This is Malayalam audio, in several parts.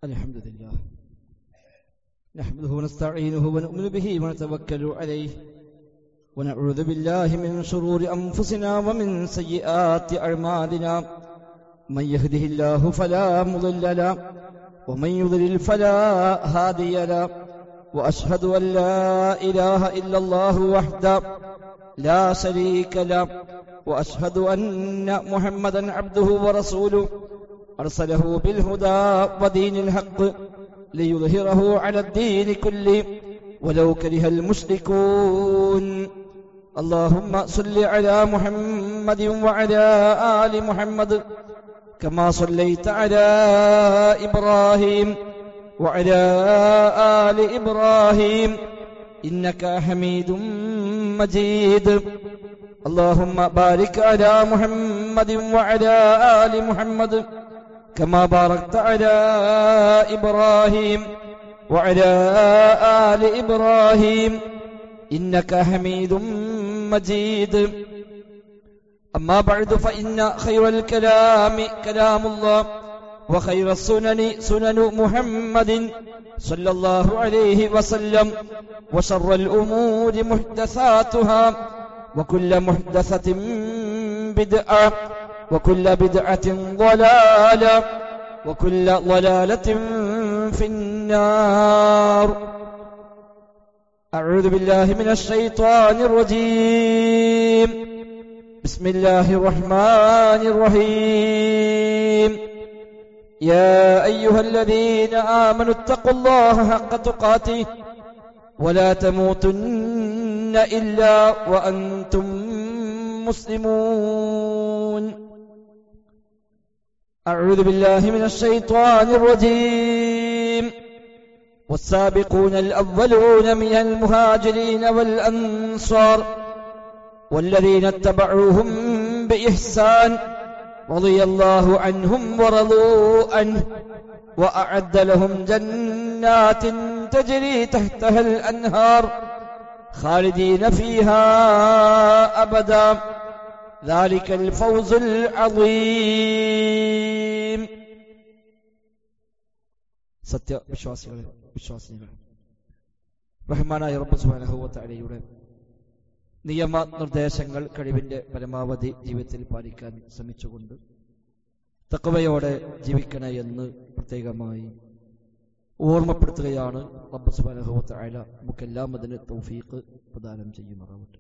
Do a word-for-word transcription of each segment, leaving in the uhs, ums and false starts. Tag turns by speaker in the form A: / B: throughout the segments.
A: الحمد لله نحمده ونستعينه ونؤمن به ونتوكل عليه ونعوذ بالله من شرور أنفسنا ومن سيئات أعمالنا من يهده الله فلا مضل له ومن يضلل فلا هادي له وأشهد أن لا إله إلا الله وحده لا شريك له وأشهد أن محمدا عبده ورسوله أرسله بالهدى ودين الحق ليظهره على الدين كله ولو كره المشركون اللهم صل على محمد وعلى آل محمد كما صليت على إبراهيم وعلى آل إبراهيم إنك حميد مجيد اللهم بارك على محمد وعلى آل محمد كما باركت على إبراهيم وعلى آل إبراهيم إنك حميد مجيد أما بعد فإن خير الكلام كلام الله وخير السنن سنن محمد صلى الله عليه وسلم وشر الأمور محدثاتها وكل محدثة بدعة وكل بدعة ضلالة وكل ضلالة في النار أعوذ بالله من الشيطان الرجيم بسم الله الرحمن الرحيم يا أيها الذين آمنوا اتقوا الله حق تقاته ولا تموتن إلا وأنتم مسلمون أعوذ بالله من الشيطان الرجيم والسابقون الأولون من المهاجرين والأنصار والذين اتبعوهم بإحسان رضي الله عنهم ورضوا عنه وأعد لهم جنات تجري تحتها الأنهار خالدين فيها أبدا ذلك الفوز العظيم സത്യ വിശ്വാസികളെ വിശ്വാസികളെ റഹ്മാനായ റബ്ബ് സുബ്ഹാനഹു വ തആലയുടെ നിയമ നിർദ്ദേശങ്ങൾ കഴിവിന്റെ പരമാവധി ജീവിതത്തിൽ പാലിക്കാൻ ശ്രമിച്ചുകൊണ്ട് തഖ്വയോടെ ജീവിക്കണേ എന്ന് പ്രത്യേകമായി ഓർമ്മപ്പെടുത്തുകയാണ്. റബ്ബ് സുബ്ഹാനഹു വ തആല നമുക്കെല്ലാം അതിന് തൗഫീഖ് പ്രദാനം ചെയ്യുമാറാവട്ടെ.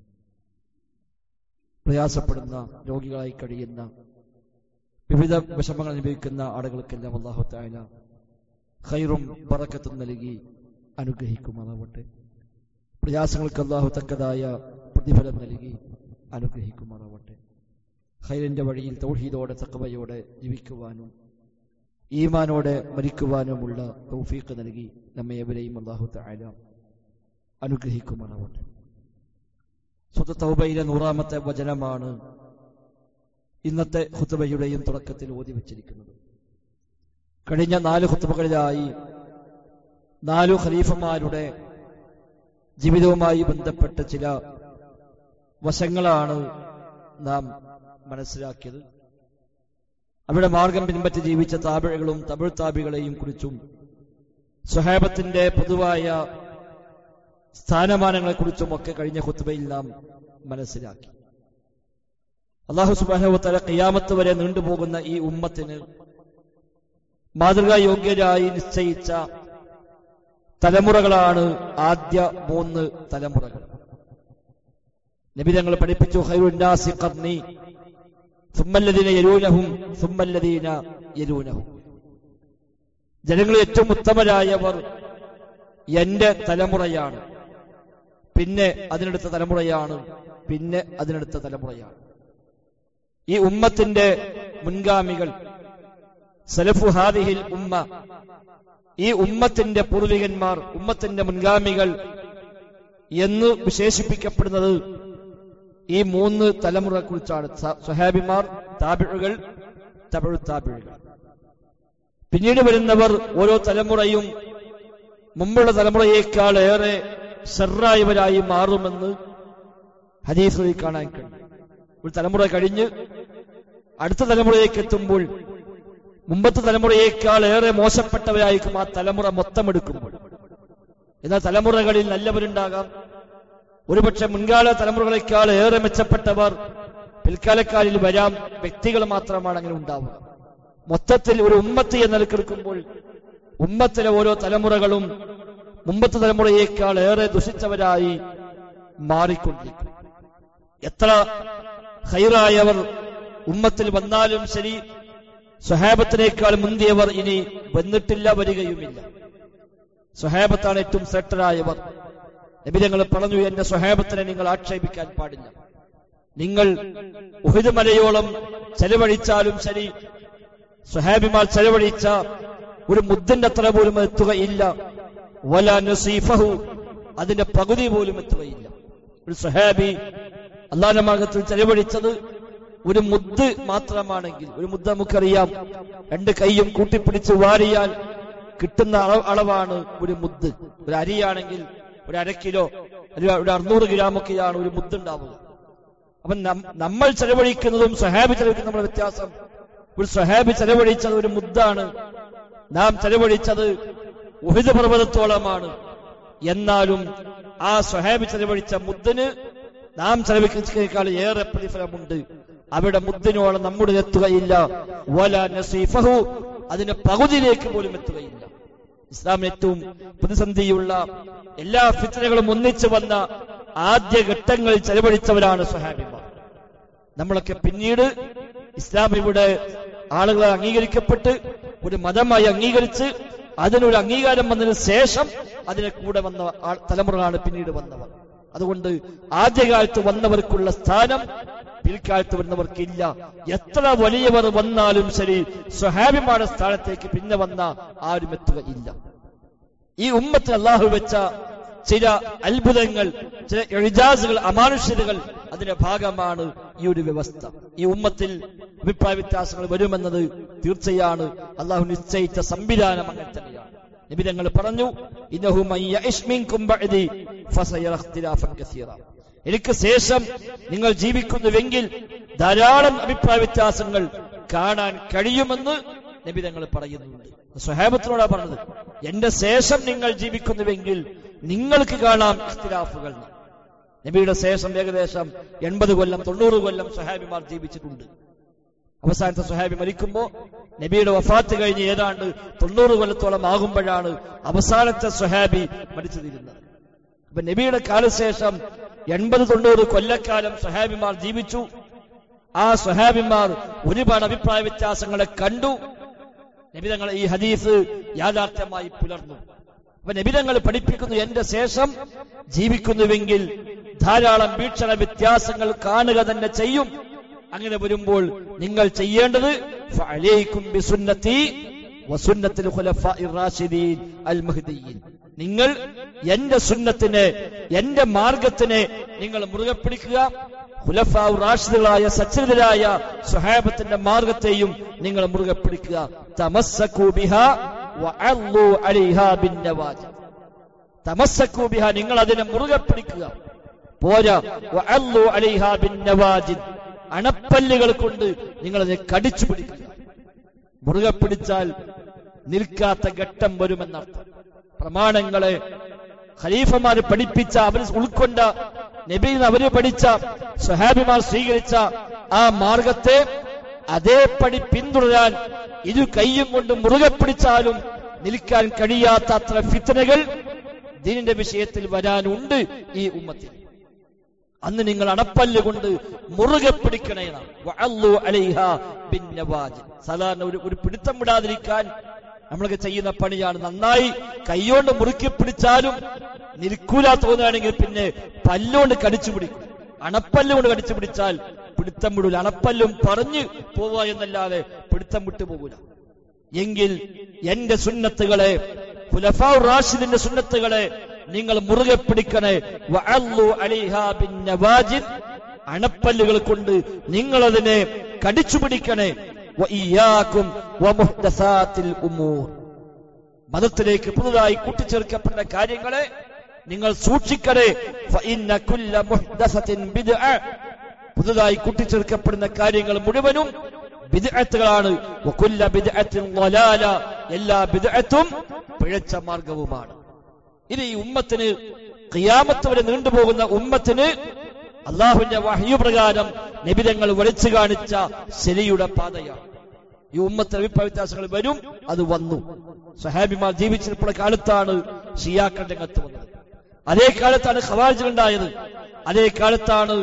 A: പ്രയാസപ്പെടുന്ന രോഗികളായി കഴിയുന്ന വിവിധ വിഷമങ്ങൾ അനുഭവിക്കുന്ന ആളുകൾക്കെല്ലാം അല്ലാഹു തആല ഖൈറും ബറക്കത്തും നൽകി അനുഗ്രഹിക്കുമാറാവട്ടെ. പ്രയാസങ്ങൾക്ക് അല്ലാഹു തക്കതായ പ്രതിഫലം നൽകി അനുഗ്രഹിക്കുമാറാവട്ടെ. ഖൈറിന്റെ വഴിയിൽ തൗഹീദോടെ തഖ്വയോടെ ജീവിക്കുവാനും ഈമാനോടെ മരിക്കുവാനുമുള്ള തൗഫീഖ് നൽകി നമ്മെ എവരെയും അല്ലാഹു തആല അനുഗ്രഹിക്കുമാറാവട്ടെ. സൂറത്ത് തൗബയിലെ നൂറാമത്തെ വചനമാണ് ഇന്നത്തെ ഖുത്ബയുടെയും തുടക്കത്തിൽ ഓതി വച്ചിരിക്കുന്നത്. കഴിഞ്ഞ നാല് ഖുത്ബകളിലായി നാലു ഖലീഫമാരുടെ ജീവിതവുമായി ബന്ധപ്പെട്ട ചില വശങ്ങളാണ് നാം മനസ്സിലാക്കിയത്. അവിടെ മാർഗം പിൻപറ്റി ജീവിച്ച താബികളും തബിഴ് താബികളെയും കുറിച്ചും സ്വഹാബത്തിന്റെ പൊതുവായ സ്ഥാനമാനങ്ങളെക്കുറിച്ചും ഒക്കെ കഴിഞ്ഞ ഖുത്ബയിൽ നാം മനസ്സിലാക്കി. അല്ലാഹു സുബ്ഹാനഹു വ തആല ഖിയാമത്ത് വരെ നീണ്ടുപോകുന്ന ഈ ഉമ്മത്തിന് മാതൃകാ യോഗ്യരായി നിശ്ചയിച്ച തലമുറകളാണ് ആദ്യ മൂന്ന് തലമുറകൾ. നബി തങ്ങൾ പഠിപ്പിച്ചു ഖൈറുൻ നാസി ഖർനി സുമ്മല്ലദീന യലൂനഹും സുമ്മല്ലദീന യലൂനഹും. ജനങ്ങളിൽ ഏറ്റവും ഉത്തമരായവർ എന്റെ തലമുറയാണ്, പിന്നെ അതിനടുത്ത തലമുറയാണ്, പിന്നെ അതിനടുത്ത തലമുറയാണ്. ഈ ഉമ്മത്തിന്റെ മുൻഗാമികൾ സലഫു ഹാദിഹിൽ ഉമ്മ, ഈ ഉമ്മത്തിന്റെ പൂർവികന്മാർ, ഉമ്മത്തിന്റെ മുൻഗാമികൾ എന്ന് വിശേഷിപ്പിക്കപ്പെടുന്നത് ഈ മൂന്ന് തലമുറയെ കുറിച്ചാണ്. സ്വഹാബിമാർ, താബിഉകൾ, തബഉ താബിഉകൾ. പിന്നീട് വരുന്നവർ ഓരോ തലമുറയും മുമ്പുള്ള തലമുറയേക്കാൾ ഏറെ ശർറായവരായി മാറുമെന്ന് ഹദീസിൽ കാണാൻ കഴിയും. ഒരു തലമുറ കഴിഞ്ഞ് അടുത്ത തലമുറയിലേക്ക് എത്തുമ്പോൾ മുമ്പത്തെ തലമുറയേക്കാൾ ഏറെ മോശപ്പെട്ടവരായിരിക്കും ആ തലമുറ മൊത്തം എടുക്കുമ്പോൾ. എന്നാൽ തലമുറകളിൽ നല്ലവരുണ്ടാകാം. ഒരുപക്ഷെ മുൻകാല തലമുറകളെക്കാൾ ഏറെ മെച്ചപ്പെട്ടവർ പിൽക്കാലക്കാരിൽ വരാം. വ്യക്തികൾ മാത്രമാണ് അങ്ങനെ ഉണ്ടാവുക. മൊത്തത്തിൽ ഒരു ഉമ്മത്ത് എന്ന നിലക്കെടുക്കുമ്പോൾ ഉമ്മത്തിലെ ഓരോ തലമുറകളും മുമ്പത്തെ തലമുറയേക്കാൾ ഏറെ ദുഷിച്ചവരായി മാറിക്കൊണ്ടിരിക്കും. എത്ര ഖൈറായവർ ഉമ്മത്തിൽ വന്നാലും ശരി, സ്വഹാബത്തിനേക്കാൾ മുന്തിയവർ ഇനി വന്നിട്ടില്ല, വരികയുമില്ല. സ്വഹാബത്താണ് ഏറ്റവും ശ്രേഷ്ഠരായവർ. നബി തങ്ങൾ പറഞ്ഞു, എന്റെ സ്വഹാബത്തിനെ നിങ്ങൾ ആക്ഷേപിക്കാൻ പാടില്ല. നിങ്ങൾ ഉഹദ് മലയോളം ചെലവഴിച്ചാലും ശരി, സ്വഹാബിമാർ ചെലവഴിച്ച ഒരു മുദ്ദിന്റെ അത്ര പോലും എത്തുകയില്ല. വലാ നസീഫഹു, അതിന്റെ പകുതി പോലും എത്തുകയില്ല. ഒരു സ്വഹാബി അല്ലാഹുവിന്റെ മാർഗ്ഗത്തിൽ ചെലവഴിച്ചത് ഒരു മുദ്ദ് മാത്രമാണെങ്കിൽ, ഒരു മുദ്ദ നമുക്കറിയാം, രണ്ട് കൈയും കൂട്ടിപ്പിടിച്ച് വാരിയാൽ കിട്ടുന്ന അളവാണ് ഒരു മുദ്ദ്. ഒരു അരിയാണെങ്കിൽ ഒരു അര കിലോ അല്ലെങ്കിൽ ഒരു അറുന്നൂറ് ഗ്രാമൊക്കെയാണ് ഒരു മുദ്ദ് ഉണ്ടാവുക. അപ്പൊ നമ്മൾ ചെലവഴിക്കുന്നതും സ്വഹാബി ചെലവഴിക്കുന്ന നമ്മുടെ വ്യത്യാസം. ഒരു സ്വഹാബി ചെലവഴിച്ചത് ഒരു മുദ്ദാണ്, നാം ചെലവഴിച്ചത് ഉഹദ് പർവ്വതത്തോളമാണ്. എന്നാലും ആ സ്വഹാബി ചെലവഴിച്ച മുദ്ദിന് നാം ചെലവഴിക്കുന്നതിനേക്കാൾ ഏറെ പ്രതിഫലമുണ്ട്. അവിടെ മുദ്ദിനോളം നമ്മുടെ എത്തുകയില്ല. വല നസീഫഹു, അതിന്റെ പകുതിയിലേക്ക് പോലും എത്തുകയില്ല. ഇസ്ലാമിന് ഏറ്റവും പ്രതിസന്ധിയുള്ള എല്ലാ ഫിത്നകളും ഒന്നിച്ചു വന്ന ആദ്യ ഘട്ടങ്ങളിൽ ചെലവഴിച്ചവരാണ് സ്വഹാബിമാർ. നമ്മളൊക്കെ പിന്നീട് ഇസ്ലാം ഇവിടെ ആളുകളെ അംഗീകരിക്കപ്പെട്ട് ഒരു മതമായി അംഗീകരിച്ച് അതിനൊരു അംഗീകാരം വന്നതിന് ശേഷം അതിനെ കൂടെ വന്ന തലമുറകളാണ് പിന്നീട് വന്നവർ. അതുകൊണ്ട് ആദ്യകാലത്ത് വന്നവർക്കുള്ള സ്ഥാനം പിൽക്കാലത്ത് വരുന്നവർക്കില്ല. എത്ര വലിയവർ വന്നാലും ശരി, സ്വഹാബിമാരുടെ സ്ഥാനത്തേക്ക് പിന്നെ വന്ന ആരും എത്തുകയില്ല. ഈ ഉമ്മത്തിൽ അള്ളാഹു വെച്ച ചില അത്ഭുതങ്ങൾ, ചില ഇജാസുകൾ, അമാനുഷ്യതകൾ, അതിന്റെ ഭാഗമാണ് ഈ ഒരു വ്യവസ്ഥ. ഈ ഉമ്മത്തിൽ അഭിപ്രായ വ്യത്യാസങ്ങൾ വരുമെന്നത് തീർച്ചയാണ്. അള്ളാഹു നിശ്ചയിച്ച സംവിധാനം അങ്ങനെ തന്നെയാണ്. നബി തങ്ങൾ പറഞ്ഞു, ഇന്നഹു മയ്യഇശ് മിൻകും ബഅദി ഫസയറ ഇഖ്തിലാഫൻ കസീറ. എനിക്ക് ശേഷം നിങ്ങൾ ജീവിക്കുന്നുവെങ്കിൽ ധാരാളം അഭിപ്രായ വ്യത്യാസങ്ങൾ കാണാൻ കഴിയുമെന്ന് നബി തങ്ങൾ പറയുന്നുണ്ട്. സ്വഹാബത്തിനോടാ പറഞ്ഞത്, എന്റെ ശേഷം നിങ്ങൾ ജീവിക്കുന്നുവെങ്കിൽ നിങ്ങൾക്ക് കാണാം ഇഖ്തിലാഫുകൾ. നബിയുടെ ശേഷം ഏകദേശം എൺപത് കൊല്ലം തൊണ്ണൂറ് കൊല്ലം സ്വഹാബിമാർ ജീവിച്ചിട്ടുണ്ട്. അവസാനത്തെ സ്വഹാബി മരിക്കുമ്പോ നബിയുടെ വഫാത്ത് കഴിഞ്ഞ് ഏതാണ്ട് തൊണ്ണൂറ് കൊല്ലത്തോളം ആകുമ്പോഴാണ് അവസാനത്തെ സ്വഹാബി മരിച്ചു തീരുന്നത്. അപ്പൊ നബിയുടെ കാലശേഷം എൺപത് തൊണ്ണൂറ് കൊല്ലക്കാലം സ്വഹാബിമാർ ജീവിച്ചു. ആ സ്വഹാബിമാർ ഒരുപാട് അഭിപ്രായ വ്യത്യാസങ്ങളെ കണ്ടു. നബിതങ്ങൾ ഈ ഹദീസ് യാഥാർത്ഥ്യമായി പുലർന്നു. അപ്പൊ നബിതങ്ങൾ പഠിപ്പിക്കുന്നു, എന്റെ ശേഷം ജീവിക്കുന്നുവെങ്കിൽ ധാരാളം വീക്ഷണ വ്യത്യാസങ്ങൾ കാണുക തന്നെ ചെയ്യും. അങ്ങനെ വരുമ്പോൾ നിങ്ങൾ ചെയ്യേണ്ടത് ഫഅലൈക്കും ബിസുന്നതി വസുന്നത്തിൽ ഖുലഫാഇർ റാഷിദീൻ അൽ മഹ്ദിയീൻ. നിങ്ങൾ എന്റെ സുന്നത്തിനെ, എന്റെ മാർഗത്തിനെ നിങ്ങൾ മുറുകെ പിടിക്കുക. ഖുലഫാഉർ റാഷിദുകളായ സച്ചരിതരായ സ്വഹാബത്തിന്റെ മാർഗത്തെയും നിങ്ങൾ മുറുകെ പിടിക്കുക. തമസ്സകൂ ബിഹാ വഅല്ലൂ അലൈഹാ ബിന്നവാജി. തമസ്സകൂ ബിഹാ, നിങ്ങൾ അതിനെ മുറുകെ പിടിക്കുക. പോരാ, വഅല്ലൂ അലൈഹാ ബിന്നവാജി, അണപ്പല്ലുകൾ കൊണ്ട് നിങ്ങൾ അതിനെ കടിച്ചു പിടിക്കുക. മുറുകെ പിടിച്ചാൽ നിൽക്കാത്ത ഘട്ടം വരുമെന്നർത്ഥം. പ്രമാണങ്ങളെ ഖലീഫമാർ പഠിപ്പിച്ച, അവർ ഉൾക്കൊണ്ട, നബിയിൽ നിന്ന് അവര് പഠിച്ച, സ്വഹാബിമാർ സ്വീകരിച്ച ആ മാർഗത്തെ അതേപടി പിന്തുടരാൻ ഇരു കൈയും കൊണ്ട് മുറുകെ പിടിച്ചാലും നിൽക്കാൻ കഴിയാത്ത അത്ര ഫിത്നകൾ ദീനിന്റെ വിഷയത്തിൽ വരാനുണ്ട് ഈ ഉമ്മത്തിൽ. അന്ന് നിങ്ങൾ അണപ്പല്ല് കൊണ്ട് മുറുകെ പിടിക്കണേ. സാധാരണ ഒരു ഒരു പിടുത്തം വിടാതിരിക്കാൻ നമ്മളൊക്കെ ചെയ്യുന്ന പണിയാണ്. നന്നായി കൈയോണ്ട് മുറുക്കി പിടിച്ചാലും നിൽക്കൂല തോന്നുകയാണെങ്കിൽ പിന്നെ പല്ലുകൊണ്ട് കടിച്ചു പിടിക്കും. അണപ്പല്ല് കൊണ്ട് കടിച്ചു പിടിച്ചാൽ പിടുത്തം വിടൂല. അണപ്പല്ലും പറഞ്ഞു പോവുക എന്നല്ലാതെ പിടുത്തം വിട്ടു പോകൂല. എങ്കിൽ എന്റെ സുന്നത്തുകളെ, ഖുലഫാഉർ റാഷിദിന്റെ സുന്നത്തുകളെ നിങ്ങൾ മുറുകെ പിടിക്കണേ. വഅല്ലു അലൈഹാ ബിന്നവാജിദ്, അണപ്പല്ലുകൾ കൊണ്ട് നിങ്ങൾ അതിനെ കടിച്ചു പിടിക്കണേ. വഇയ്യാകും വമുഹ്ദസാത്തിൽ ഉമൂർ, മതത്തിലേക്ക് പുതുതായി കൂട്ടിച്ചേർക്കപ്പെട്ട കാര്യങ്ങളെ നിങ്ങൾ സൂക്ഷിക്കണേ. ഫഇന്ന കുല്ല മുഹ്ദസത്തിൻ ബിദ്അ, പുതുതായി കൂട്ടിച്ചേർക്കപ്പെടുന്ന കാര്യങ്ങൾ മുഴുവനും ബിദ്അത്തുകളാണ്. വകുല്ല ബിദ്അത്തിൻ ളലാല, എല്ലാ ബിദ്അത്തും പിഴച്ച മാർഗവുമാണ്. ഇനി ഈ ഉമ്മത്തിന് ഖിയാമത്ത് വരെ നീണ്ടുപോകുന്ന ഉമ്മത്തിന് അള്ളാഹുവിന്റെ വഹ്യു പ്രകാരം നബി തങ്ങൾ വരച്ചു കാണിച്ച ശരിയുടെ പാതയാണ്. ഈ ഉമ്മത്തിന് അഭിപ്രായ വ്യത്യാസങ്ങൾ വരും, അത് വന്നു. സ്വഹാബിമാർ ജീവിച്ചിരിപ്പുള്ള കാലത്താണ് ഷിയാക്കൾ രംഗത്ത് വന്നത്. അതേ കാലത്താണ് ഖവാരിജുകൾ ഉണ്ടായത്. അതേ കാലത്താണ്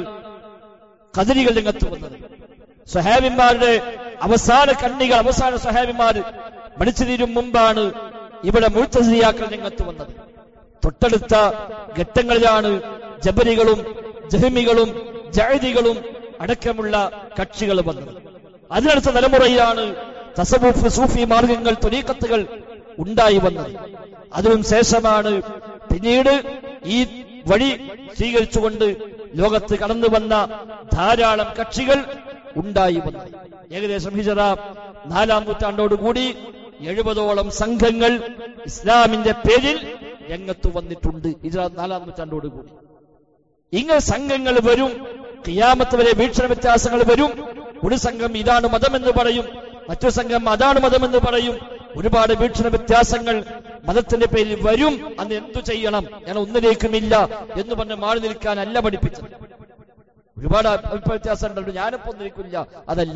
A: ഖദരികൾ രംഗത്ത് വന്നത്. സ്വഹാബിമാരുടെ അവസാന കണ്ണികൾ, അവസാന സ്വഹാബിമാർ മരിച്ചു തീരും മുമ്പാണ് ഇവിടെ മുഅ്തസിലിയാക്കൾ രംഗത്ത് വന്നത്. തൊട്ടടുത്ത ഘട്ടങ്ങളിലാണ് ജബരികളും ജഹ്മികളും ജഅദികളും അടക്കമുള്ള കക്ഷികൾ വന്നത്. അതിനടുത്ത തലമുറയിലാണ് തസവ്വുഫ്, സൂഫി മാർഗങ്ങൾ, ത്വരീഖത്തുകൾ ഉണ്ടായി വന്നത്. അതിനും ശേഷമാണ് പിന്നീട് ഈ വഴി സ്വീകരിച്ചുകൊണ്ട് ലോകത്ത് കടന്നു വന്ന ധാരാളം കക്ഷികൾ ഉണ്ടായി വന്നത്. ഏകദേശം ഹിജറ നാലാം നൂറ്റാണ്ടോടുകൂടി എഴുപതോളം സംഘങ്ങൾ ഇസ്ലാമിന്റെ പേരിൽ രംഗത്ത് വന്നിട്ടുണ്ട്. ഹിജറ നാലാം നൂറ്റാണ്ടോടുകൂടി ഇങ്ങനെ സംഘങ്ങൾ വരും. ഖിയാമത്ത് വരെ വീക്ഷണ വ്യത്യാസങ്ങൾ വരും. ഒരു സംഘം ഇതാണ് മതമെന്ന് പറയും, മറ്റൊരു സംഘം അതാണ് മതമെന്ന് പറയും. ഒരുപാട് വീക്ഷണ വ്യത്യാസങ്ങൾ മതത്തിന്റെ പേരിൽ വരും. അന്ന് എന്തു ചെയ്യണം, ഞാൻ ഒന്നിലേക്കുമില്ല എന്ന് പറഞ്ഞ് മാറി നിൽക്കാനല്ല പഠിപ്പിച്ചത്. ഒരുപാട് അഭിപ്രായ വ്യത്യാസം ഉണ്ടല്ലോ, ഞാനിപ്പോ ഒന്നിലേക്കില്ല, അതല്ല.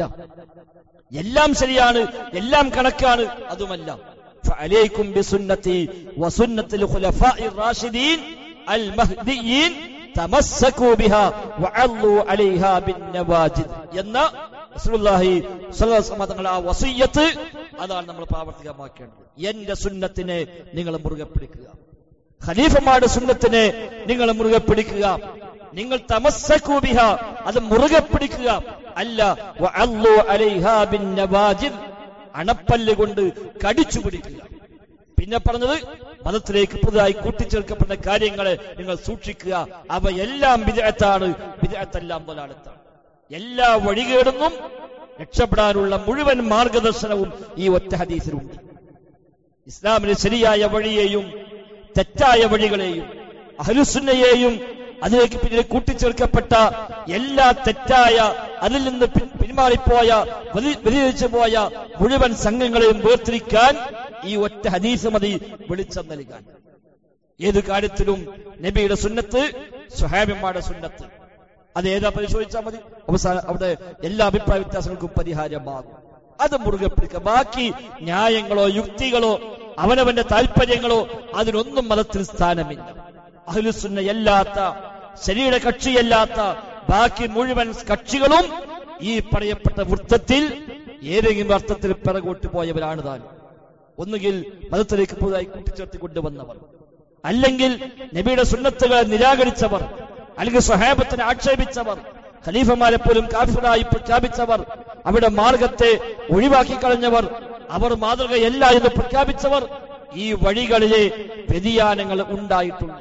A: എല്ലാം ശരിയാണ്, എല്ലാം കണക്കാണ്, അതുമല്ല. ഫഅലൈക്കും ബിസുന്നതി വസുന്നത്തിൽ ഖുലഫാഇർ റാഷിദീൻ അൽ മഹ്ദിയീൻ തമസ്സകൂ ബിഹാ വഅല്ലു അലൈഹാ ബിന്നവാജിദ് എന്ന റസൂലുള്ളാഹി സ്വല്ലല്ലാഹു അലൈഹി വസല്ലം തങ്ങളുടെ ആ വസിയ്യത്ത്, അതാണ് നമ്മൾ പ്രാവർത്തികമാക്കേണ്ടത്. എന്റെ സുന്നത്തിനെ നിങ്ങൾ മുറുകെ പിടിക്കുക, ഖലീഫമാരുടെ സുന്നത്തിനെ നിങ്ങൾ മുറുകെ പിടിക്കുക. നിങ്ങൾ തമസ്സകൂ ബിഹാ, അത് മുറുകെ പിടിക്കുക. അല്ല വഅല്ലു അലൈഹാ ബിന്നവാജിദ്, അണപ്പല്ല് കൊണ്ട് കടിച്ചു പിടിക്കുക. പിന്നെ പറഞ്ഞത് മതത്തിലേക്ക് പുതുതായി കൂട്ടിച്ചേർക്കപ്പെട്ട കാര്യങ്ങളെ നിങ്ങൾ സൂക്ഷിക്കുക. അവയെല്ലാം ബിദ്അത്താണ്, ബിദ്അത്തെല്ലാം ളലാലത്താണ്. എല്ലാ വഴികേടുന്നും രക്ഷപ്പെടാനുള്ള മുഴുവൻ മാർഗദർശനവും ഈ ഒറ്റ ഹദീസിലുണ്ട്. ഇസ്ലാമിലെ ശരിയായ വഴിയെയും തെറ്റായ വഴികളെയും അഹ്ലുസുന്നയെയും അതിലേക്ക് പിന്നീട് കൂട്ടിച്ചേർക്കപ്പെട്ട എല്ലാ തെറ്റായ, അതിൽ നിന്ന് പിന്മാറിപ്പോയ, വ്യതിചലിച്ചു പോയ മുഴുവൻ സംഘങ്ങളെയും വേർതിരിക്കാൻ ഈ ഒറ്റ ഹദീസ് മതി വെളിച്ചം നൽകാൻ. ഏത് കാര്യത്തിലും നബിയുടെ സുന്നത്ത്, സ്വഹാബിമാരുടെ സുന്നത്ത്, അത് ഏതാ പരിശോധിച്ചാൽ മതി. അവസാനം അവിടെ എല്ലാ അഭിപ്രായ വ്യത്യാസങ്ങൾക്കും പരിഹാരമാകും. അത് മുറുകെ പിടിക്കുക. ബാക്കി ന്യായങ്ങളോ യുക്തികളോ അവനവന്റെ താല്പര്യങ്ങളോ അതിനൊന്നും മതത്തിൽ സ്ഥാനമില്ല. അഹ്ലുസുന്നയല്ലാത്ത, ശരീര കക്ഷിയല്ലാത്ത ബാക്കി മുഴുവൻ കക്ഷികളും ഈ പറയപ്പെട്ട വൃത്തത്തിൽ ഏതെങ്കിലും അർത്ഥത്തിൽ പിറകോട്ട് പോയവരാണ് താൻ. ഒന്നുകിൽ മതത്തിലേക്ക് പുതുതായി കൂട്ടിച്ചേർത്ത് കൊണ്ടുവന്നവർ, അല്ലെങ്കിൽ നബിയുടെ സുന്നത്തുകളെ നിരാകരിച്ചവർ, അല്ലെങ്കിൽ സ്വഹാബത്തിനെ ആക്ഷേപിച്ചവർ, ഖലീഫമാരെ പോലും കാഫിറായി പ്രഖ്യാപിച്ചവർ, അവിടെ മാർഗത്തെ ഒഴിവാക്കി കളഞ്ഞവർ, അവർ മാതൃകയല്ല എന്ന് പ്രഖ്യാപിച്ചവർ. ഈ വഴികളിലെ വ്യതിയാനങ്ങൾ ഉണ്ടായിട്ടുണ്ട്.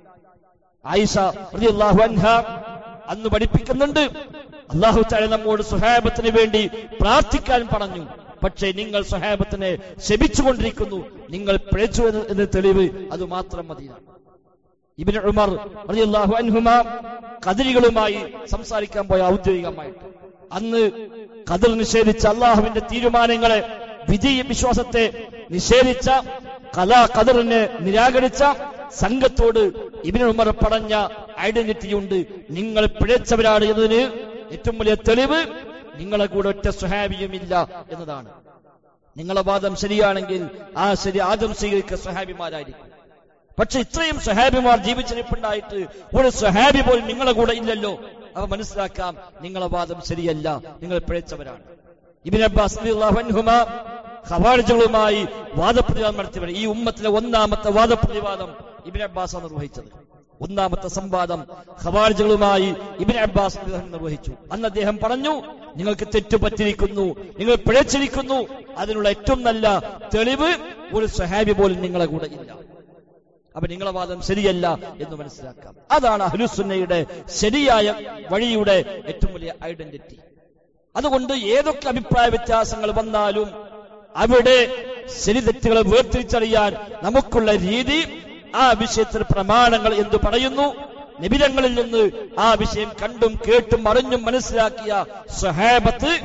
A: ആയിഷ റളിയല്ലാഹു അൻഹ അന്ന് പഠിപ്പിക്കുന്നുണ്ട്, അല്ലാഹു തആല നമ്മോട് സ്വഹാബത്തിന് വേണ്ടി പ്രാർത്ഥിക്കാൻ പറഞ്ഞു. പക്ഷേ നിങ്ങൾ സ്വഹാബത്തിനെ ശപിച്ചുകൊണ്ടിരിക്കുന്നു, നിങ്ങൾ പിഴച്ചു എന്ന് തെളിവ് അത് മാത്രം മതിയാണ്. ഇബ്നു ഉമർ റളിയല്ലാഹു അൻഹുമാ ഖദരികളുമായി സംസാരിക്കാൻ പോയ ഔദ്യോഗികമായിട്ട് അന്ന് ഖദർ നിഷേധിച്ച, അള്ളാഹുവിന്റെ തീരുമാനങ്ങളെ, വിധി വിശ്വാസത്തെ നിഷേധിച്ച, ഖലാ ഖദറിനെ നിരാകരിച്ച സംഘത്തോട് ഇബ്നു ഉമർ പറഞ്ഞ ഐഡന്റിറ്റിയുണ്ട്. നിങ്ങൾ പിഴച്ചവരാണ് എന്നതിന് ഏറ്റവും വലിയ തെളിവ് നിങ്ങളെ കൂടെ ഒറ്റ സ്വഹാബിയുമില്ല എന്നതാണ്. നിങ്ങളെ വാദം ശരിയാണെങ്കിൽ ആ ശരി ആദ്യം സ്വീകരിക്കുക സ്വഹാബിമാരായിരിക്കും. പക്ഷെ ഇത്രയും സ്വഹാബിമാർ ജീവിച്ചിരിപ്പുണ്ടായിട്ട് ഒരു സ്വഹാബി പോലും നിങ്ങളെ കൂടെ ഇല്ലല്ലോ. അവ മനസ്സിലാക്കാം, നിങ്ങളെ വാദം ശരിയല്ല, നിങ്ങൾ പിഴച്ചവരാണ്. ഇബ്നു അബ്ബാസ് റളിയല്ലാഹു അൻഹുമാ ഖവാരിജുകളുമായി വാദപ്രതിവാദം നടത്തിയവർ. ഈ ഉമ്മത്തിലെ ഒന്നാമത്തെ വാദപ്രതിവാദം ഇബ്നു അബ്ബാസ് നിർവഹിച്ചത്. ഒന്നാമത്തെ സംവാദം ഖവാരിജുകളുമായി ഇബ്നു അബ്ബാസ് നിർവഹിച്ചു. അന്ന് അദ്ദേഹം പറഞ്ഞു, നിങ്ങൾക്ക് തെറ്റുപറ്റിരിക്കുന്നു, നിങ്ങൾ പിഴച്ചിരിക്കുന്നു. അതിനുള്ള ഏറ്റവും നല്ല തെളിവ് ഒരു സ്വഹാബി പോലും നിങ്ങളെ കൂടെ ഇല്ല. അപ്പൊ നിങ്ങളെ വാദം ശരിയല്ല എന്ന് മനസ്സിലാക്കാം. അതാണ് അഹ്ലുസുന്നയുടെ ശരിയായ വഴിയുടെ ഏറ്റവും വലിയ ഐഡന്റിറ്റി. അതുകൊണ്ട് ഏതൊക്കെ അഭിപ്രായ വ്യത്യാസങ്ങൾ വന്നാലും അവിടെ ശരി തെറ്റുകളെ വേർതിരിച്ചറിയാൻ നമുക്കുള്ള രീതി, ആ വിഷയത്തിൽ പ്രമാണങ്ങൾ എന്തു പറയുന്നു, നിബിധങ്ങളിൽ നിന്ന് ആ വിഷയം കണ്ടും കേട്ടും അറിഞ്ഞും മനസ്സിലാക്കിയ സ്വഹാബത്ത്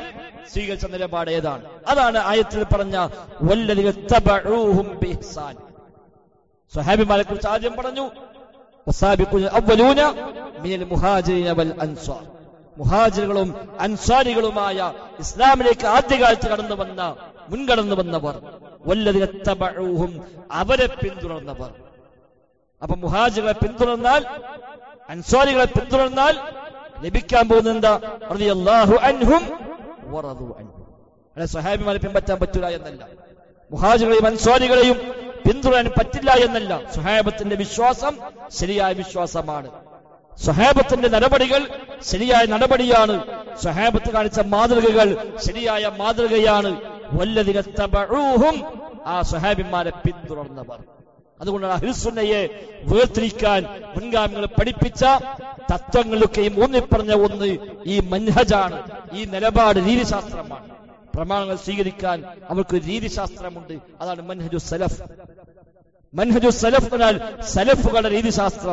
A: സ്വീകരിച്ച നിലപാട് ഏതാണ്? അതാണ് ആയത്തിൽ പറഞ്ഞ വല്ലദീന തബഊഹും ബിഇഹ്സാൻ. സ്വഹാബിമാരെ കുറിച്ച് ആദ്യം പറഞ്ഞു വസാബിഖുൽ അവ്വലൂന മിനൽ മുഹാജിരീന വൽ അൻസ്വാർ. മുഹാജിറുകളും അൻസ്വാരികളുമായ ഇസ്ലാമിലേക്ക് ആദ്യകാലത്ത് കടന്നു വന്ന മുൻകടന്നു വന്നവർ, വല്ലദീന തബഊഹും അവരെ പിന്തുടർന്നവർ. അപ്പൊ മുഹാജിറുകളെ പിന്തുടർന്നാൽ, അൻസ്വാരികളെ പിന്തുടർന്നാൽ ലഭിക്കാൻ പോകുന്നത് എന്താ? റളിയല്ലാഹു അൻഹും വറദു അൻഹു. അല്ലെ സ്വഹാബിമാരെ പിൻപറ്റാൻ പറ്റില്ല എന്നല്ല, മുഹാജിറുകളെയും അൻസ്വാരികളെയും പിന്തുടരാൻ പറ്റില്ല എന്നല്ല. സ്വഹാബത്തിന്റെ വിശ്വാസം ശരിയായ വിശ്വാസമാണ്. സ്വഹാബത്തിന്റെ നടപടികൾ ശരിയായ നടപടിയാണ്. സ്വഹാബത്ത് കാണിച്ച മാതൃകകൾ ശരിയായ മാതൃകയാണ്. വല്ലദീന തബഊഹും, ആ സ്വഹാബിമാരെ പിന്തുടർന്നവർ. അതുകൊണ്ടാണ് അഹ്ലുസുന്നയെ വേർതിരിക്കാൻ മുൻഗാമികൾ പഠിപ്പിച്ച തത്വങ്ങളൊക്കെയും ഊന്നിപ്പറഞ്ഞ ഒന്ന് ഈ മൻഹജാണ്, ഈ നിലപാട് രീതിശാസ്ത്രമാണ്. പ്രമാണങ്ങൾ സ്വീകരിക്കാൻ അവർക്ക് രീതിശാസ്ത്രമുണ്ട്. അതാണ് മൻഹജു സലഫ്. മൻഹജു സലഫ് എന്നാൽ സലഫുകളുടെ രീതിശാസ്ത്രം.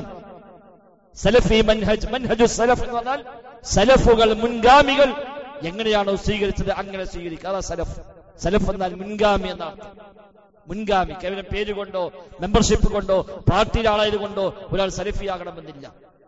A: സലഫി മൻഹജ്, മൻഹജു സലഫ് എന്ന് പറഞ്ഞാൽ സലഫുകൾ, മുൻഗാമികൾ എങ്ങനെയാണോ സ്വീകരിച്ചത് അങ്ങനെ സ്വീകരിക്കുക. അതാ സലഫ്. സലഫ് എന്നാൽ മുൻഗാമി എന്നാണ്. മുൻഗാമി കേവലം പേര് കൊണ്ടോ മെമ്പർഷിപ്പ് കൊണ്ടോ പാർട്ടിയുടെ ആളായത് കൊണ്ടോ ഒരാൾ സലഫിയാകണമെന്നില്ല.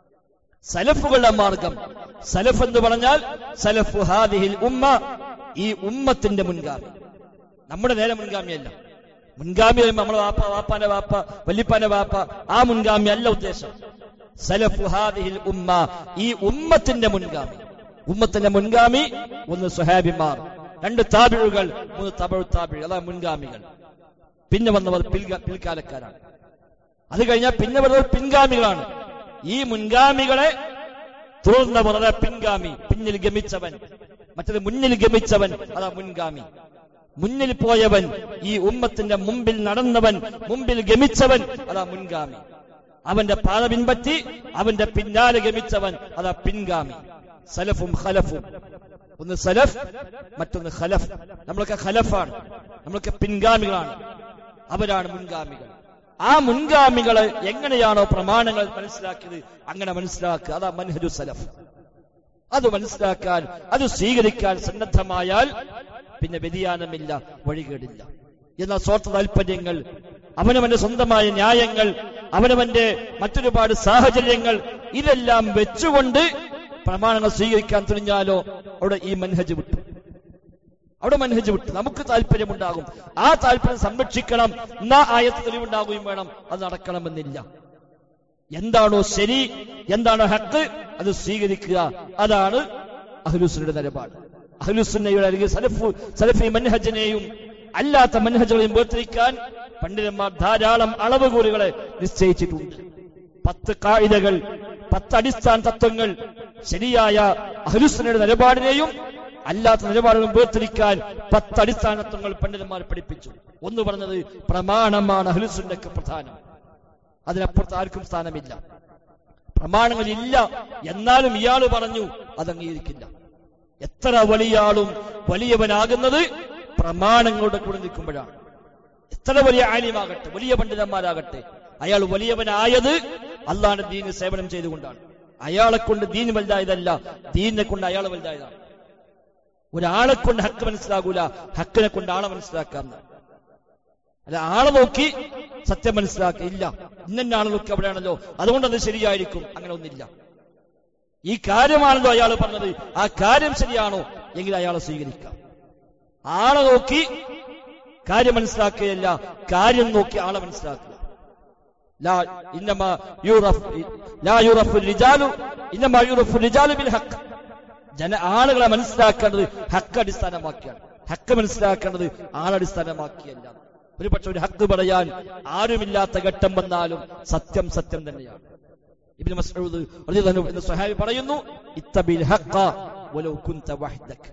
A: സലഫുകളുടെ മാർഗം, സലഫ് എന്ന് പറഞ്ഞാൽ സലഫു ഹാദിഹിൽ ഉമ്മ, ഈ ഉമ്മത്തിന്റെ മുൻഗാമി. നമ്മുടെ നേരെ മുൻഗാമിയല്ല. മുൻഗാമി നമ്മളെ വാപ്പ, വാപ്പാന്റെ വാപ്പ, വല്ലിപ്പാന്റെ വാപ്പ, ആ മുൻഗാമി അല്ല ഉദ്ദേശം. സലഫു ഹാദിഹിൽ ഉമ്മ, ഈ ഉമ്മത്തിന്റെ മുൻഗാമി. ഉമ്മത്തിന്റെ മുൻഗാമി ഒന്ന് സ്വഹാബിമാർ, രണ്ട് താബിഉകൾ, മൂന്ന് തബഉ താബിഉ, അതാണ് മുൻഗാമികൾ. പിന്നെ വന്നവർ പിൽക്കാലക്കാരാണ്. അത് കഴിഞ്ഞാൽ പിന്നെ വരുന്നവർ പിൻഗാമികളാണ്. ഈ മുൻഗാമികളെ തുടർന്നവർ, അതാ പിൻഗാമി. പിന്നിൽ ഗമിച്ചവൻ, മറ്റത് മുന്നിൽ ഗമിച്ചവൻ, അതാ മുൻഗാമി. മുന്നിൽ പോയവൻ, ഈ ഉമ്മത്തിന്റെ മുമ്പിൽ നടന്നവൻ, മുമ്പിൽ ഗമിച്ചവൻ, അതാ മുൻഗാമി. അവന്റെ പാത പിൻപറ്റി അവന്റെ പിന്നാലെ ഗമിച്ചവൻ, അതാ പിൻഗാമി. സലഫും ഖലഫും, ഒന്ന് സലഫ് മറ്റൊന്ന് ഖലഫ്. നമ്മളൊക്കെ ഖലഫാണ്, നമ്മളൊക്കെ പിൻഗാമികളാണ്. അവരാണ് മുൻഗാമികൾ. ആ മുൻഗാമികളെ എങ്ങനെയാണോ പ്രമാണങ്ങൾ മനസ്സിലാക്കിയത് അങ്ങനെ മനസ്സിലാക്കുക. അതാ മൻഹജു സലഫ്. അത് മനസ്സിലാക്കാൻ, അത് സ്വീകരിക്കാൻ സന്നദ്ധമായാൽ പിന്നെ വ്യതിയാനമില്ല, വഴികേടില്ല. എന്നാൽ സ്വാർത്ഥ താല്പര്യങ്ങൾ, അവനവന്റെ സ്വന്തമായ ന്യായങ്ങൾ, അവനവന്റെ മറ്റൊരുപാട് സാഹചര്യങ്ങൾ, ഇതെല്ലാം വെച്ചുകൊണ്ട് പ്രമാണങ്ങൾ സ്വീകരിക്കാൻ തുനിഞ്ഞാലോ അവിടെ ഈ മൻഹജ് വിട്ടു, അവിടെ മൻഹജ് വിട്ടു. നമുക്ക് താല്പര്യമുണ്ടാകും, ആ താല്പര്യം സംരക്ഷിക്കണം, എന്നാ ആയത്ത് തെളിവുണ്ടാകുകയും വേണം. അത് നടക്കണമെന്നില്ല. എന്താണോ ശരി, എന്താണോ ഹക്ക്, അത് സ്വീകരിക്കുക. അതാണ് അഹ്ലുസുന്നയുടെ നിലപാട്. അഹ്ലുസുന്നയുടെ അല്ലെങ്കിൽ സലഫു സലഫി മൻഹജിനെയും അല്ലാത്ത മൻഹജുകളെയും വേർതിരിക്കാൻ പണ്ഡിതന്മാർ ധാരാളം അളവുകോലുകളെ നിശ്ചയിച്ചിട്ടുണ്ട്. പത്ത് കായികകൾ, പത്ത് അടിസ്ഥാന തത്വങ്ങൾ ശരിയായ അഹ്ലുസുന്നയുടെ നിലപാടിനെയും അല്ലാത്ത നിലപാടുകളും വേർതിരിക്കാൻ പത്ത് അടിസ്ഥാന തത്വങ്ങൾ പണ്ഡിതന്മാർ പഠിപ്പിച്ചു. ഒന്ന് പറഞ്ഞത് പ്രമാണമാണ് അഹ്ലുസുന്നക്ക് പ്രധാനം, അതിനപ്പുറത്ത് ആർക്കും സ്ഥാനമില്ല. പ്രമാണങ്ങളില്ല എന്നാലും ഇയാൾ പറഞ്ഞു, അത് അംഗീകരിക്കില്ല. എത്ര വലിയ ആളും വലിയവനാകുന്നത് പ്രമാണങ്ങളുടെ കൂടെ നിൽക്കുമ്പോഴാണ്. എത്ര വലിയ ആലിമാകട്ടെ, വലിയ പണ്ഡിതന്മാരാകട്ടെ, അയാൾ വലിയവനായത് അള്ളാഹുവിന്റെ ദീന് സേവനം ചെയ്തുകൊണ്ടാണ്. അയാളെ കൊണ്ട് ദീൻ വലുതായതല്ല, ദീനിനെ കൊണ്ട് അയാൾ വലുതായതാണ്. ഒരാളെ കൊണ്ട് ഹക്ക് മനസ്സിലാകൂല, ഹക്കിനെ കൊണ്ട് ആളെ മനസ്സിലാക്കാം. അല്ല ആളെ നോക്കി സത്യം മനസ്സിലാക്കുക ഇല്ല. ഇന്നെ ആളെ നോക്കി അവിടെയാണല്ലോ, അതുകൊണ്ട് അത് ശരിയായിരിക്കും, അങ്ങനെ ഒന്നില്ല. ഈ കാര്യമാണല്ലോ അയാൾ പറഞ്ഞത്, ആ കാര്യം ശരിയാണോ എങ്കിൽ അയാളെ സ്വീകരിക്കാം. ആളെ നോക്കി കാര്യം മനസ്സിലാക്കുകയല്ല, കാര്യം നോക്കി ആളെ മനസ്സിലാക്കുക. ലാ ഇന്നമാ യുറഫ് ലാ യുറഫു റിജാലു ഇന്നമാ യുറഫു റിജാലു ബിൽ ഹഖ്. ജന ആളുകളെ മനസ്സിലാക്കേണ്ടത് ഹക്ക് അടിസ്ഥാനമാക്കിയാണ്. ഹക്ക് മനസ്സിലാക്കേണ്ടത് ആളടിസ്ഥാനമാക്കിയല്ല. ഒരു പക്ഷെ ഒരു ഹക്ക് പറയാൻ ആരുമില്ലാത്ത ഘട്ടം വന്നാലും സത്യം സത്യം തന്നെയാണ്. ഇബ്നു മസ്ഊദ് റളിയല്ലാഹു അൻഹു എന്ന സ്വഹാബി പറയുന്നു, ഇത്തബിൽ ഹഖ വലൗ കുൻത വഹ്ദക്.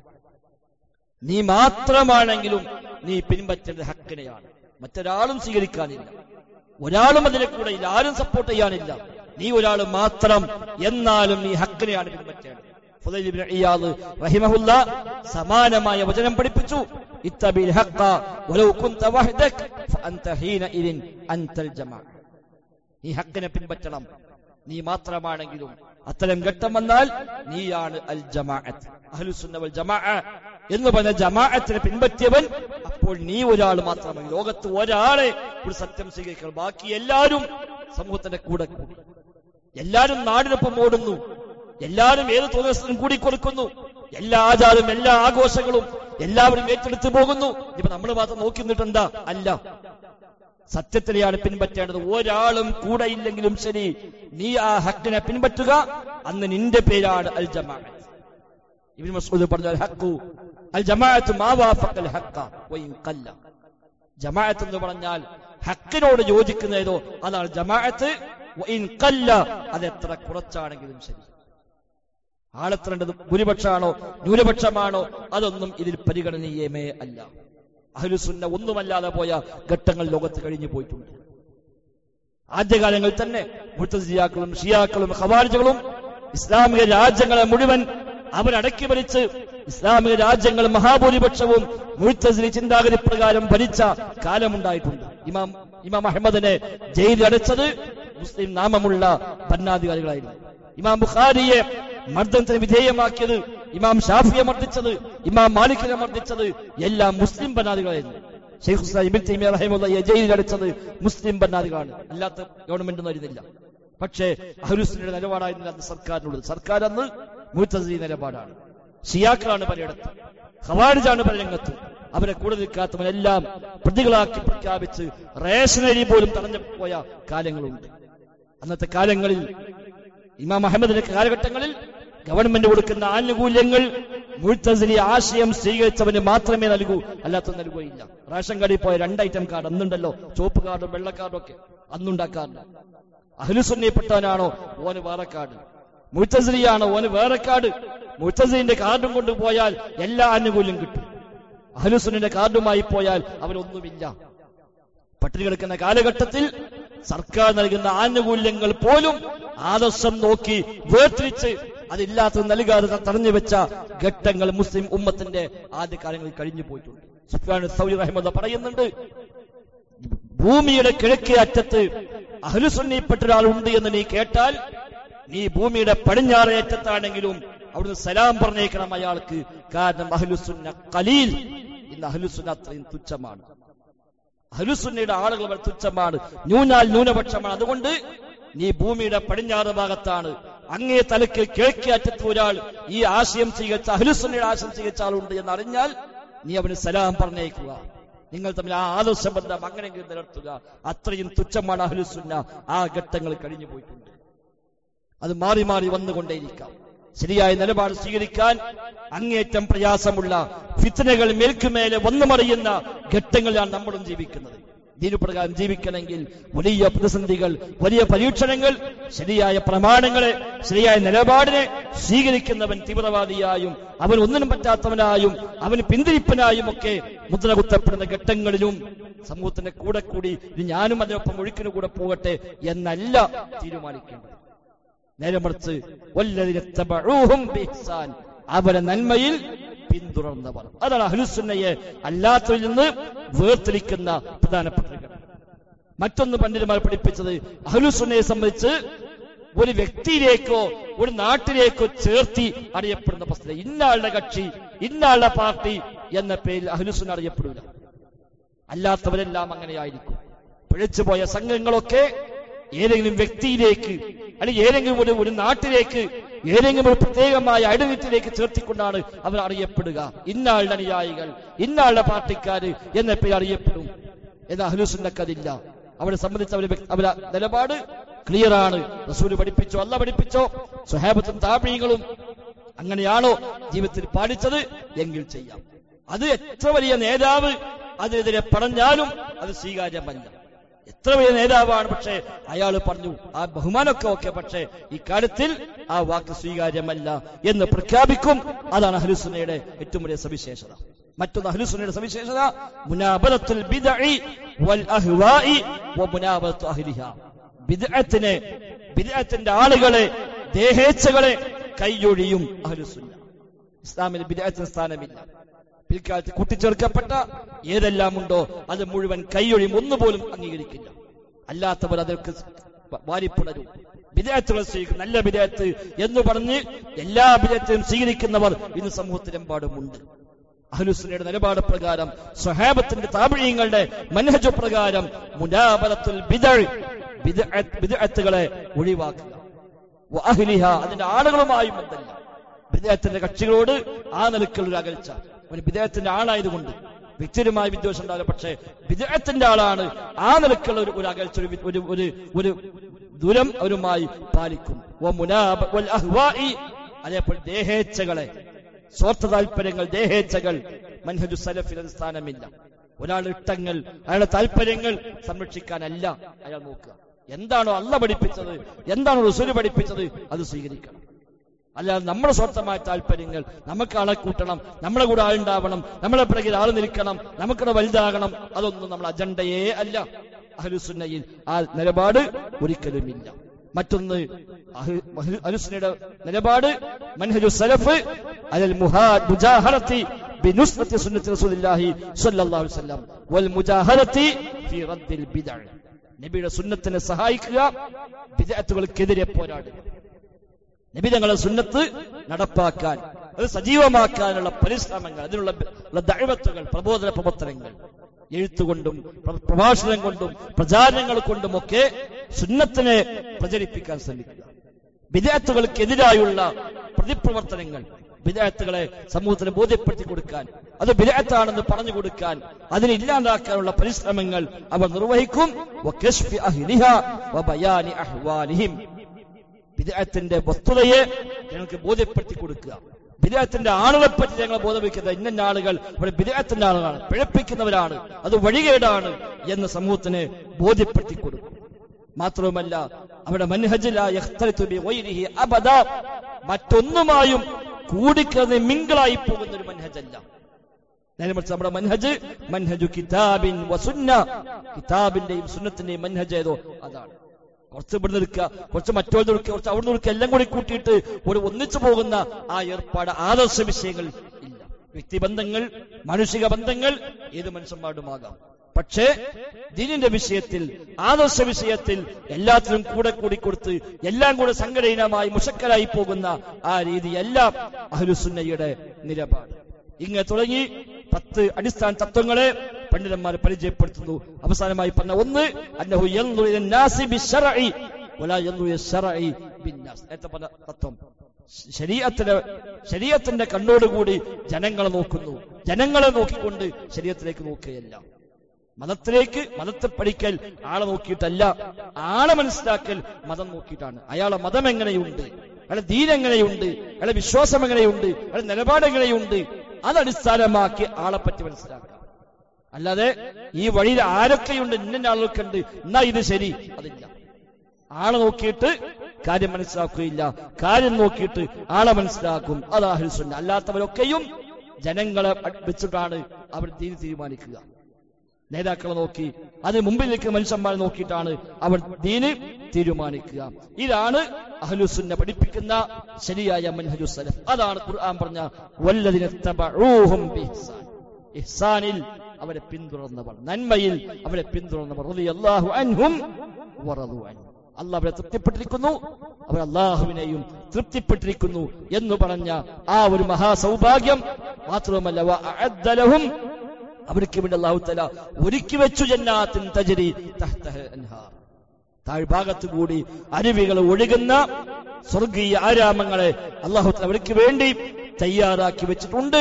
A: നീ മാത്രമാണെങ്കിലും നീ പിൻപറ്റേണ്ടത് ഹക്കിനെയാണ്, മറ്റൊരാളും സ്വീകരിക്കാനില്ല, ഒരാളും അതിനെ കൂടെ ഇല്ല, ആരും സപ്പോർട്ട് ചെയ്യാനില്ല. നീ ഒരാൾ മാത്രം, എന്നാലും നീ ഹക്കിനെയാണ് പിൻപറ്റേണ്ടത്. ഫുദൈൽ ഇബ്നു ഇയാദ് റഹിമഹുല്ലാ സമാനമായ വചനം പഠിപ്പിച്ചു, ഇത്തബിൽ ഹഖ വലൗ കുൻത വഹ്ദക് ഫഅൻത ഹീനഇദിൻ അൻതൽ ജമാഅ. നീ ഹക്കിനെ പിൻപറ്റണം, നീ മാത്രമാണെങ്കിലും. അത്തരം ഘട്ടം വന്നാൽ നീയാണ് അൽ ജമാഅത്ത്. അഹ്ലുസുന്ന വൽ ജമാഅ എന്ന് പറഞ്ഞ ജമാഅത്തിനെ പിൻപറ്റിയവൻ, അപ്പോൾ നീ ഒരാൾ മാത്രമേ ലോകത്ത് ഒരാളെ ഒരു സത്യം സ്വീകരിക്കണം. ബാക്കി എല്ലാവരും സമൂഹത്തിന്റെ കൂടെ കൂടി, എല്ലാവരും നാടിനൊപ്പം ഓടുന്നു, എല്ലാവരും ഏത് തോന്നലും കൂടിക്കൊടുക്കുന്നു, എല്ലാ ആചാരവും എല്ലാ ആഘോഷങ്ങളും എല്ലാവരും ഏറ്റെടുത്തു പോകുന്നു. ഇപ്പൊ നമ്മൾ മാത്രം നോക്കി നിന്നിട്ടെന്താ? അല്ല, സത്യത്തിലെയാണ് പിൻപറ്റേണ്ടത്. ഒരാളും കൂടെ ഇല്ലെങ്കിലും ശരി, നീ ആ ഹക്കിനെ പിൻപറ്റുക. അന്ന് നിന്റെ പേരാണ് അൽ ജമാഅത്ത്. ഇബ്നു മസ്ഊദ് പറഞ്ഞു, അൽ ഹഖു അൽ ജമാഅത്ത് മാ വാഫഖൽ ഹഖ വഇൻ ഖല്ല. ജമാഅത്ത് എന്ന് പറഞ്ഞാൽ ഹക്കിനോട് യോജിക്കുന്നതോ അതാണ് ജമാഅത്ത്. വഇൻ ഖല്ല, അത് എത്ര കുറച്ചാണെങ്കിലും ശരി. ആളെത്രേണ്ടത് ഭൂരിപക്ഷമാണോ ന്യൂനപക്ഷമാണോ അതൊന്നും ഇതിൽ പരിഗണനീയമേ അല്ല. അഹ്ലുസുന്ന ഒന്നുമല്ലാതെ പോയ ഘട്ടങ്ങൾ ലോകത്ത് കഴിഞ്ഞു പോയിട്ടുണ്ട്. ആദ്യകാലങ്ങളിൽ തന്നെ മുഅ്തസിലിയാക്കളും ഷിയാക്കളും ഖവാരിജുകളും ഇസ്ലാമിക രാജ്യങ്ങളെ മുഴുവൻ അവരടക്കി ഭരിച്ച് ഇസ്ലാമിക രാജ്യങ്ങൾ മഹാഭൂരിപക്ഷവും മുഅ്തസിലി ചിന്താഗതി പ്രകാരം ഭരിച്ച കാലമുണ്ടായിട്ടുണ്ട്. ഇമാം ഇമാം അഹ്മദിനെ ജയിലിലടച്ചത് മുസ്ലിം നാമമുള്ള ഭരണാധികാരികളായിരുന്നു. ഇമാം ബുഖാരിയെ മർദ്ദനത്തിന് വിധേയമാക്കിയത്, ഇമാം ഷാഫിയെ മർദ്ദിച്ചത്, ഇമാം മാലിക്കിനെ മർദ്ദിച്ചത് എല്ലാം മുസ്ലിം ഭരണാധികാരികളായിരുന്നു. ശൈഖുൽ ഇസ്ലാം ഇബ്നു തൈമിയ്യ റഹിമഹുല്ലാഹ് ജയിലിലടച്ചത് മുസ്ലിം ഭരണാധികാരികളാണ്, അല്ലാത്ത ഗവൺമെന്റ് ഒന്നും ആയിരുന്നില്ല. പക്ഷേ അഹ്ലുസുന്നയുടെ നിലപാടായിരുന്നില്ല അന്ന് സർക്കാരിനുള്ളത്. സർക്കാർ അന്ന് മുഅ്തസിലി നിലപാടാണ്. ഷിയാക്കളാണ് പലയിടത്തും, ഖവാരിജാണ് പല രംഗത്തും. അവരെ കൂടെ നിൽക്കാത്തവരെല്ലാം പ്രതികളാക്കി പ്രഖ്യാപിച്ച് റേഷനരി പോലും തടഞ്ഞു പോയ കാലങ്ങളുണ്ട്. അന്നത്തെ കാലങ്ങളിൽ ഇമാം അഹമ്മദിന്റെ കാലഘട്ടങ്ങളിൽ ഗവൺമെന്റ് കൊടുക്കുന്ന ആനുകൂല്യങ്ങൾ മുഅ്തസിലി ആശയം സ്വീകരിച്ചവന് മാത്രമേ നൽകൂ, അല്ലാത്ത നൽകുകയില്ല. റേഷൻ കാർഡിൽ പോയ രണ്ട് ഐറ്റം കാർഡ് അന്നുണ്ടല്ലോ, ചുവപ്പ് കാർഡും വെള്ള കാർഡും ഒക്കെ അന്നുണ്ടാക്കാറുണ്ട്. അഹ്ലുസുന്നയിൽപ്പെട്ടവനാണോ ഓന് വേറെ കാർഡ്, മുഅ്തസിലിയാണോ ഓന് വേറെ കാർഡ്. മുഅ്തസിലിന്റെ കാർഡും കൊണ്ടുപോയാൽ എല്ലാ ആനുകൂല്യം കിട്ടും. അഹ്ലുസുന്നയുടെ കാർഡുമായി പോയാൽ അവനൊന്നുമില്ല. പട്ടിണി കിടക്കുന്ന കാലഘട്ടത്തിൽ സർക്കാർ നൽകുന്ന ആനുകൂല്യങ്ങൾ പോലും ആദർശം നോക്കി വേർതിരിച്ച് അതില്ലാത്തത് നൽകാതെ തടഞ്ഞു വെച്ച ഘട്ടങ്ങൾ മുസ്ലിം ഉമ്മത്തിന്റെ ആദ്യകാലങ്ങളിൽ കഴിഞ്ഞു പോയിട്ടുണ്ട്. സുഫ്യാൻ സൗരി റഹിമഹുല്ലാഹ് പറയുന്നുണ്ട്, ഭൂമിയുടെ കിഴക്കേ അറ്റത്ത് അഹ്ലുസുന്നയിൽപ്പെട്ട ഒരാളുണ്ട് എന്ന് നീ കേട്ടാൽ നീ ഭൂമിയുടെ പടിഞ്ഞാറേ അറ്റത്താണെങ്കിലും അവിടുന്ന് സലാം പറഞ്ഞേക്കണം അയാൾക്ക്. കാരണം അഹ്ലുസുന്ന ഖലീൽ, ഇന്ന് അഹ്ലുസുന്ന അത്രയും തുച്ഛമാണ്. അഹ്ലുസുന്നയുടെ ആളുകൾ വളരെ തുച്ഛമാണ്, ന്യൂനാൽ ന്യൂനപക്ഷമാണ്. അതുകൊണ്ട് നീ ഭൂമിയുടെ പടിഞ്ഞാറ് ഭാഗത്താണ്, അങ്ങേ തലക്ക് കിഴക്കേ അറ്റത്ത് ഒരാൾ ഈ ആശയം സ്വീകരിച്ച അഹ്ലുസുന്നയുടെ ആശയം സ്വീകരിച്ച ആളുണ്ട് എന്നറിഞ്ഞാൽ നീ അവന് സലാം പറഞ്ഞേക്കുക. നിങ്ങൾ തമ്മിൽ ആ ആദർശ ബന്ധം അങ്ങനെയെങ്കിലും നിലനിർത്തുക. അത്രയും തുച്ഛമാണ് അഹ്ലുസുന്ന. ആ ഘട്ടങ്ങൾ കഴിഞ്ഞു പോയിട്ടുണ്ട്. അത് മാറി മാറി വന്നുകൊണ്ടേയിരിക്കാം. ശരിയായ നിലപാട് സ്വീകരിക്കാൻ അങ്ങേറ്റം പ്രയാസമുള്ള ഫിത്നകൾ മേൽക്കുമേലെ വന്നുമറിയുന്ന ഘട്ടങ്ങളിലാണ് നമ്മളും ജീവിക്കുന്നത്. ദീനുപ്രകാരം ജീവിക്കണമെങ്കിൽ വലിയ പ്രതിസന്ധികൾ, വലിയ പരീക്ഷണങ്ങൾ, ശരിയായ പ്രമാണങ്ങളെ, ശരിയായ നിലപാടിനെ സ്വീകരിക്കുന്നവൻ തീവ്രവാദിയായും അവൻ ഒന്നിനും പറ്റാത്തവനായും അവന് പിന്തിരിപ്പനായും ഒക്കെ മുദ്ര കുത്തപ്പെടുന്ന ഘട്ടങ്ങളിലും സമൂഹത്തിന്റെ കൂടെ കൂടി ഇത് ഞാനും അതിനൊപ്പം ഒഴുക്കിനു കൂടെ പോകട്ടെ എന്നല്ല തീരുമാനിക്കേണ്ടത്. നേരെ മറിച്ച് അവരെ നന്മയിൽ പിന്തുടർന്നവർ, അതാണ് അഹ്ലുസുന്നയെ അല്ലാത്തതിൽ നിന്ന് വേർതിരിക്കുന്ന പ്രധാനപ്പെട്ട ഘടകം. മറ്റൊന്ന് പണ്ഡിതന്മാർ പഠിപ്പിച്ചത്, അഹ്ലുസുന്നയെ സംബന്ധിച്ച് ഒരു വ്യക്തിയിലേക്കോ ഒരു നാട്ടിലേക്കോ ചേർത്തി അറിയപ്പെടുന്ന പ്രശ്നം, ഇന്നാളുടെ കക്ഷി, ഇന്നാളുടെ പാർട്ടി എന്ന പേരിൽ അഹ്ലുസുന്ന അറിയപ്പെടില്ല. അല്ലാത്തവരെല്ലാം അങ്ങനെയായിരിക്കും. പിഴച്ചുപോയ സംഘങ്ങളൊക്കെ ഏതെങ്കിലും വ്യക്തിയിലേക്ക് അല്ലെങ്കിൽ ഏതെങ്കിലും ഒരു ഒരു നാട്ടിലേക്ക് ഏതെങ്കിലും ഒരു പ്രത്യേകമായ ഐഡന്റിറ്റിയിലേക്ക് ചേർത്തിക്കൊണ്ടാണ് അവർ അറിയപ്പെടുക. ഇന്നാളുടെ അനുയായികൾ, ഇന്നാളുടെ പാർട്ടിക്കാര് എന്ന പേര് അറിയപ്പെടും. എന്നാൽ അഹ്ലുസുന്നക്കതില്ല. അവരെ സംബന്ധിച്ച് അവരെ അവരുടെ നിലപാട് ക്ലിയറാണ്. റസൂൽ പഠിപ്പിച്ചോ അല്ലാഹു പഠിപ്പിച്ചോ സ്വഹാബത്തും താബഈങ്ങളും അങ്ങനെയാണോ ജീവിതത്തിൽ പാലിച്ചത് എങ്കിൽ ചെയ്യാം. അത് എത്ര വലിയ നേതാവ് അതിനെതിരെ പറഞ്ഞാലും അത് സ്വീകാര്യമല്ല. എത്ര വലിയ നേതാവാണ്, പക്ഷേ അയാൾ പറഞ്ഞു ആ ബഹുമാനമൊക്കെ ഓക്കെ, പക്ഷേ ഈ കാര്യത്തിൽ ആ വാക്ക് സ്വീകാര്യമല്ല എന്ന് പ്രഖ്യാപിക്കും. അതാണ് അഹ്ലുസുന്നയുടെ ഏറ്റവും വലിയ സവിശേഷത. മറ്റൊന്ന് അഹ്ലുസുന്നയുടെ സവിശേഷത മുനാബറത്തുൽ ബിദ്അഇ വൽ അഹ്വാഇ വ മുനാബറത്തു അഹ്ലിഹാ. ബിദ്അത്തിനെ, ബിദ്അത്തിന്റെ ആളുകളെ, ദേഹേച്ഛകളെ കൈയൊഴിയും അഹ്ലുസുന്ന. ഇസ്ലാമിൽ ബിദ്അത്തിന് സ്ഥാനമില്ല. പിൽക്കാലത്ത് കൂട്ടിച്ചേർക്കപ്പെട്ട ഏതെല്ലാം ഉണ്ടോ അത് മുഴുവൻ കൈയൊഴിയും, ഒന്നുപോലും അംഗീകരിക്കില്ല. അല്ലാത്തവർ അതിற்கு വാരിപ്പുണരും. ബിദ്അത്തുകൾ സ്വീകരിക്കും, നല്ല ബിദ്അത്ത് എന്ന് പറഞ്ഞ് എല്ലാ ബിദ്അത്തും സ്വീകരിക്കുന്നവർ ഇന്ന് സമൂഹത്തിലെമ്പാടുമുണ്ട്. അഹ്ലുസുന്നയുടെ നിലപാട് പ്രകാരം, സ്വഹാബത്തിന്റെ താബിഈങ്ങളുടെ മൻഹജ് പ്രകാരം മുനാബറത്തുൽ ബിദ്അ ബിദ്അത്ത് ബിദ്അത്തുകളെ ഒഴിവാക്കുക. വഅഹ്ലിഹ അതിന്റെ ആളുകളുമായി ബന്ധമില്ല. ബിദ്അത്തിന്റെ കക്ഷികളോട് ആ നിലക്കുള്ള ഒരു അകൽച്ച. അവന് ബിദ്അത്തിന്റെ ആളായതുകൊണ്ട് വ്യക്തിപരമായ വിദ്വേഷം ഉണ്ടാവില്ല, പക്ഷേ ബിദ്അത്തിന്റെ ആളാണ്, ആ നിലക്കുള്ള ഒരു ഒരു അകൽച്ച, ഒരു ഒരു ഒരു ദൂരം അവരുമായി പാലിക്കും. അതേപോലെ ദേഹേച്ഛകളെ, സ്വാർത്ഥ താല്പര്യങ്ങൾ, ദേഹേച്ഛകൾ മൻഹജു സലഫിൽ അത് സ്ഥാനമില്ല. ഒരാളുടെ ഇഷ്ടങ്ങൾ, അയാളുടെ താല്പര്യങ്ങൾ സംരക്ഷിക്കാനല്ല അയാൾ നോക്കുക. എന്താണോ അല്ലാഹു പഠിപ്പിച്ചത്, എന്താണോ റസൂൽ പഠിപ്പിച്ചത്, അത് സ്വീകരിക്കണം. അല്ലാതെ നമ്മുടെ സ്വാർത്ഥമായ താല്പര്യങ്ങൾ, നമുക്ക് ആളെ കൂട്ടണം, നമ്മളെ കൂടെ ആളുണ്ടാവണം, നമ്മളെ പിറകിൽ ആൾ നിൽക്കണം, നമുക്കിടെ വലുതാകണം, അതൊന്നും നമ്മുടെ അജണ്ടയേ അല്ല. അഹ്ലുസുന്നയിൽ ആ നിലപാട് ഒരിക്കലുമില്ല. മറ്റൊന്ന് അഹ്ലുസുന്നയുടെ നിലപാട് മൻഹജു സലഫ് അലൽ മുജാഹറത്തി ബിനുസ്റത്തി സുന്നത്തി റസൂലുള്ളാഹി സ്വല്ലല്ലാഹു അലൈഹി വസല്ലം വൽ മുജാഹറത്തി ഫീ റദ്ദിൽ ബിദ്അ. നബിയുടെ സുന്നത്തിനെ സഹായിക്കുക, ബിദ്അത്തുകൾക്കെതിരെ പോരാടുക. നബി തങ്ങളുടെ സുന്നത്ത് നടപ്പാക്കാൻ, അത് സജീവമാക്കാനുള്ള പരിശ്രമങ്ങൾ, അതിനുള്ള ദഅവത്തുകൾ, പ്രബോധന പ്രവർത്തനങ്ങൾ, എഴുത്തുകൊണ്ടും പ്രഭാഷണം കൊണ്ടും പ്രചാരണങ്ങൾ കൊണ്ടുമൊക്കെ സുന്നത്തിനെ പ്രചരിപ്പിക്കാൻ ശ്രമിക്കുക. ബിദ്അത്തുകൾക്കെതിരായുള്ള പ്രതിപ്രവർത്തനങ്ങൾ, ബിദ്അത്തുകളെ സമൂഹത്തിന് ബോധ്യപ്പെടുത്തി കൊടുക്കാൻ, അത് ബിദ്അത്താണെന്ന് പറഞ്ഞു കൊടുക്കാൻ, അതിനെ ഇല്ലാതാക്കാനുള്ള പരിശ്രമങ്ങൾ അവർ നിർവഹിക്കും. വകശ്ഫി അഹ്ലിഹാ വബയാനി അഹ്വാലിഹിം. ബിദ്അത്തിന്റെ വസ്തുതയെ ഞങ്ങൾക്ക് ബോധ്യപ്പെടുത്തി കൊടുക്കുക. ബിദ്അത്തിന്റെ ആളുകളെ പറ്റി ഞങ്ങൾ ബോധവയ്ക്കുന്നത്, ഇന്ന ആളുകൾ അവിടെ ബിദ്അത്തിന്റെ ആളുകളാണ്, പിഴപ്പിക്കുന്നവരാണ്, അത് വഴികേടാണ് എന്ന് സമൂഹത്തിന് ബോധ്യപ്പെടുത്തി കൊടുക്കും. മാത്രവുമല്ല, അവിടെ മൻഹജില യഖ്തലിതു ബിഗൈരിഹി അബദ, മറ്റൊന്നുമായും കൂടിക്കലർന്ന് മിങ്കിളായി പോകുന്ന ഒരു മൻഹജല്ല. നേരെ മറിച്ച് നമ്മുടെ മൻഹജ് മൻഹജു കിതാബിൻ വസുന്ന, കിതാബിന്റെയും സുന്നത്തിന്റെയും മൻഹജ് ഏതോ അതാണ്. കുറച്ച് ഇവിടെ നിൽക്കുക, കുറച്ച് മറ്റോ നിൽക്കുക, കുറച്ച് അവിടെ നിൽക്കുക, എല്ലാം കൂടി കൂട്ടിയിട്ട് ഒരു ഒന്നിച്ചു പോകുന്ന ആ ഏർപ്പാട് ആദർശ വിഷയങ്ങൾ ഇല്ല. വ്യക്തിബന്ധങ്ങൾ, മാനുഷിക ബന്ധങ്ങൾ ഏത് മനുഷ്യന്മാരുമാകാം. പക്ഷേ ദീനിന്റെ വിഷയത്തിൽ, ആദർശ വിഷയത്തിൽ എല്ലാത്തിനും കൂടെ കൂടി കൊടുത്ത് എല്ലാം കൂടെ സംഘടനമായി മുഷക്കലായി പോകുന്ന ആ രീതിയല്ല അഹ്ലുസുന്നയുടെ നിലപാട്. ഇങ്ങനെ തുടങ്ങി പത്ത് അടിസ്ഥാന തത്വങ്ങളെ പണ്ഡിതന്മാർ പരിചയപ്പെടുത്തുന്നു. അവസാനമായി പറഞ്ഞ ഒന്ന്, അന്നഹു യൻദുറു ഇലൻ നാസി ബിശ്ശറഇ വലാ യൻദുറു ഇലശ്ശറഇ ബിന്നാസ്. നേരത്തെ പറഞ്ഞ തത്വം, ശരീഅത്തിലെ ശരീഅത്തിന്റെ കണ്ണോടുകൂടി ജനങ്ങളെ നോക്കുന്നു, ജനങ്ങളെ നോക്കിക്കൊണ്ട് ശരീഅത്തിലേക്ക് നോക്കുകയല്ല. മതത്തിലേക്ക്, മതത്തെ പഠിക്കൽ ആളെ നോക്കിയിട്ടല്ല, ആളെ മനസ്സിലാക്കൽ മതം നോക്കിയിട്ടാണ്. അയാളെ മതം എങ്ങനെയുണ്ട്, അയാളെ ദീൻ എങ്ങനെയുണ്ട്, അയാളെ വിശ്വാസം എങ്ങനെയുണ്ട്, അയാളെ നിലപാട് എങ്ങനെയുണ്ട്, അതടിസ്ഥാനമാക്കി ആളെ പറ്റി മനസ്സിലാക്കാം. അല്ലാതെ ഈ വഴിയിൽ ആരൊക്കെയുണ്ട്, ഇന്ന ആളൊക്കെ ഉണ്ട്, എന്നാ ഇത് ശരി, അതില്ല. ആളെ നോക്കിയിട്ട് കാര്യം മനസ്സിലാക്കുകയില്ല, കാര്യം നോക്കിയിട്ട് ആളെ മനസ്സിലാക്കും. അത് അഹ്ലുസുന്ന. അല്ലാത്തവരൊക്കെയും ജനങ്ങളെ വെച്ചിട്ടാണ് അവർ ദീൻ തീരുമാനിക്കുക. നേതാക്കളെ നോക്കി, അതിന് മുമ്പിൽ നിൽക്കുന്ന മനുഷ്യന്മാരെ നോക്കിയിട്ടാണ് അവർ ദീന് തീരുമാനിക്കുക. ഇതാണ് അഹ്ലുസുന്ന പഠിപ്പിക്കുന്ന ശരിയായ മൻഹജു സലഫ്. അതാണ് ഖുർആൻ പറഞ്ഞ വല്ലദീന തബഊഹും ബിഇഹ്സാൻ. ഇഹ്സാനിൽ അവരെ പിന്തുടർന്നവർ, നന്മയിൽ അവരെ പിന്തുടർന്നവർ. റളിയല്ലാഹു അൻഹും വറദു അൻഹു. അല്ലാഹു അവരെ തൃപ്തിപ്പെട്ടിരിക്കുന്നു, അവർ അല്ലാഹുവിനെയും തൃപ്തിപ്പെട്ടിരിക്കുന്നു എന്ന് പറഞ്ഞ ആ ഒരു മഹാസൗഭാഗ്യം മാത്രമല്ല, വഅഅദ്ദ ലഹും, അവർക്ക് വേണ്ടി അല്ലാഹു തആല ഒരുക്കി വെച്ചു ജന്നാത്തിൻ തജ്രി തഹ്തഹ അൻഹാർ, താഴ്ഭാഗത്തു കൂടി അരുവികൾ ഒഴുകുന്ന സ്വർഗീയ ആരാമങ്ങളെ അല്ലാഹു തആല അവർക്ക് വേണ്ടി തയ്യാറാക്കി വെച്ചിട്ടുണ്ട്.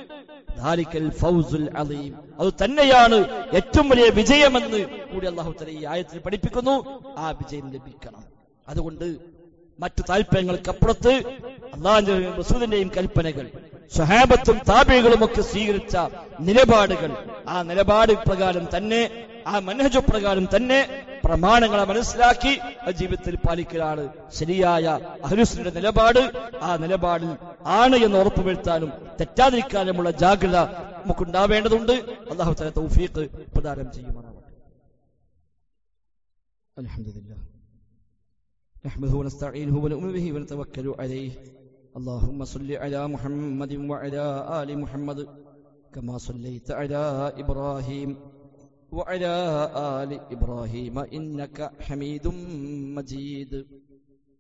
A: ദാലിക്കൽ ഫൗസുൽ അലീം, അത് തന്നെയാണ് ഏറ്റവും വലിയ വിജയമെന്ന് കൂടി അല്ലാഹു തആല ഈ ആയത്തിൽ പഠിപ്പിക്കുന്നു. ആ വിജയം ലഭിക്കണം. അതുകൊണ്ട് മറ്റു താല്പര്യങ്ങൾക്കപ്പുറത്ത് അല്ലാഹുവിന്റെയും റസൂലിന്റെയും കൽപ്പനകൾ, സ്വഹാബത്തും താബിഈകളും ഒക്കെ സ്വീകരിച്ച നിലപാടുകൾ, ആ നിലപാട് പ്രകാരം തന്നെ, ആ മൻഹജ് പ്രകാരം തന്നെ പ്രമാണങ്ങളെ മനസ്സിലാക്കി ജീവിതത്തിൽ പാലിക്കലാണ് ശരിയായ അഹ്ലുസുന്നയുടെ നിലപാട്. ആ നിലപാടിൽ ആണ് എന്ന് ഉറപ്പുവരുത്താനും തെറ്റാതിരിക്കാനുമുള്ള ജാഗ്രത നമുക്കുണ്ടാവേണ്ടതുണ്ട്. അല്ലാഹു തആല തൗഫീഖ് പ്രദാനം ചെയ്യുമാറാവട്ടെ. അൽഹംദുലില്ലാഹ് നഹ്മദുഹു വനസ്തഈനുഹു വനു'മിനു ബിഹി വനതവക്കലു അലൈഹി. اللهم صل على محمد وعلى آل محمد كما صليت على إبراهيم وعلى آل إبراهيم إنك حميد مجيد.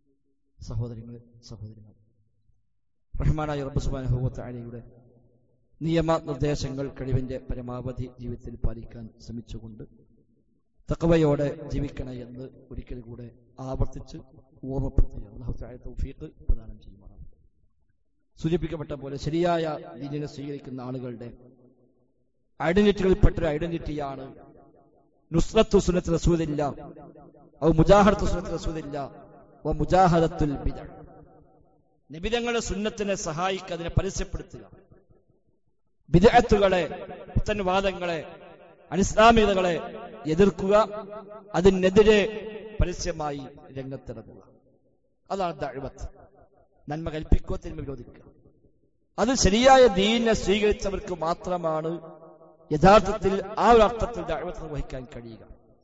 A: സഹോദരങ്ങളെ, സഹോദരിമാരെ, റഹ്മാനായ റബ്ബ് സുബ്ഹാനഹു വ തആലയുടെ നിയമനിർദ്ദേശങ്ങൾ കഴിവിന്റെ പരമാവധി ജീവിതത്തിൽ പാലിക്കാൻ ശ്രമിച്ചുകൊണ്ട് തഖ്വയോടെ ജീവിക്കണേ എന്ന് ഒരിക്കൽ കൂടെ ആവർത്തിച്ച് ഓർമ്മപ്പെടുത്തുക. അല്ലാഹു തആല തൗഫീഖ് പ്രദാനം ചെയ്യുമാറാകട്ടെ. സൂചിപ്പിക്കപ്പെട്ട പോലെ ശരിയായ ദീനിനെ സ്വീകരിക്കുന്ന ആളുകളുടെ ഐഡന്റിറ്റികളിൽപ്പെട്ട ഒരു ഐഡന്റിറ്റിയാണ് നുസ്റത്തു സുന്നത്ത് റസൂലില്ല ഔ മുജാഹദത്തു സുന്നത്ത് റസൂലില്ല വ മുജാഹദത്തുൽ ബിദ്അ. നബിതങ്ങളുടെ സുന്നത്തിനെ സഹായിക്കുക, അതിനെ പരസ്യപ്പെടുത്തുക, ബിദ്അത്തുകളെ, പുത്തൻവാദങ്ങളെ, അനിസ്ലാമികതകളെ എതിർക്കുക, അതിനെതിരെ പരസ്യമായി രംഗത്തിറങ്ങുക. അതാണ് ദഅവത്ത്. നന്മ കൽപ്പിക്കുക, തിന്മ വിരോധിക്കുക. അത് ശരിയായ ദീനിനെ സ്വീകരിച്ചവർക്ക് മാത്രമാണ് യഥാർത്ഥത്തിൽ ആ ഒരു അർത്ഥത്തിൽ ദഅവത്ത് നിർവഹിക്കാൻ കഴിയുക.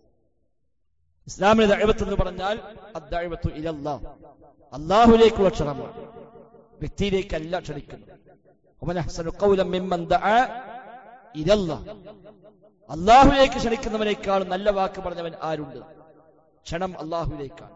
A: ഇസ്ലാമിലെ ദഅവത്ത് എന്ന് പറഞ്ഞാൽ അദ്ദഅവത്തു ഇലല്ലാഹ്, അല്ലാഹുവിലേക്കുള്ള ക്ഷണമാണ്, വ്യക്തിയിലേക്കല്ല ക്ഷണിക്കുന്നത്. വമൻ അഹ്സനു ഖൗലൻ മിമ്മൻ ദഅ ഇലല്ലാഹ്, അല്ലാഹുവിലേക്ക് ക്ഷണിക്കുന്നവനേക്കാൾ നല്ല വാക്ക് പറഞ്ഞവൻ ആരുണ്ട്? ക്ഷണം അല്ലാഹുവിലേക്കാണ്.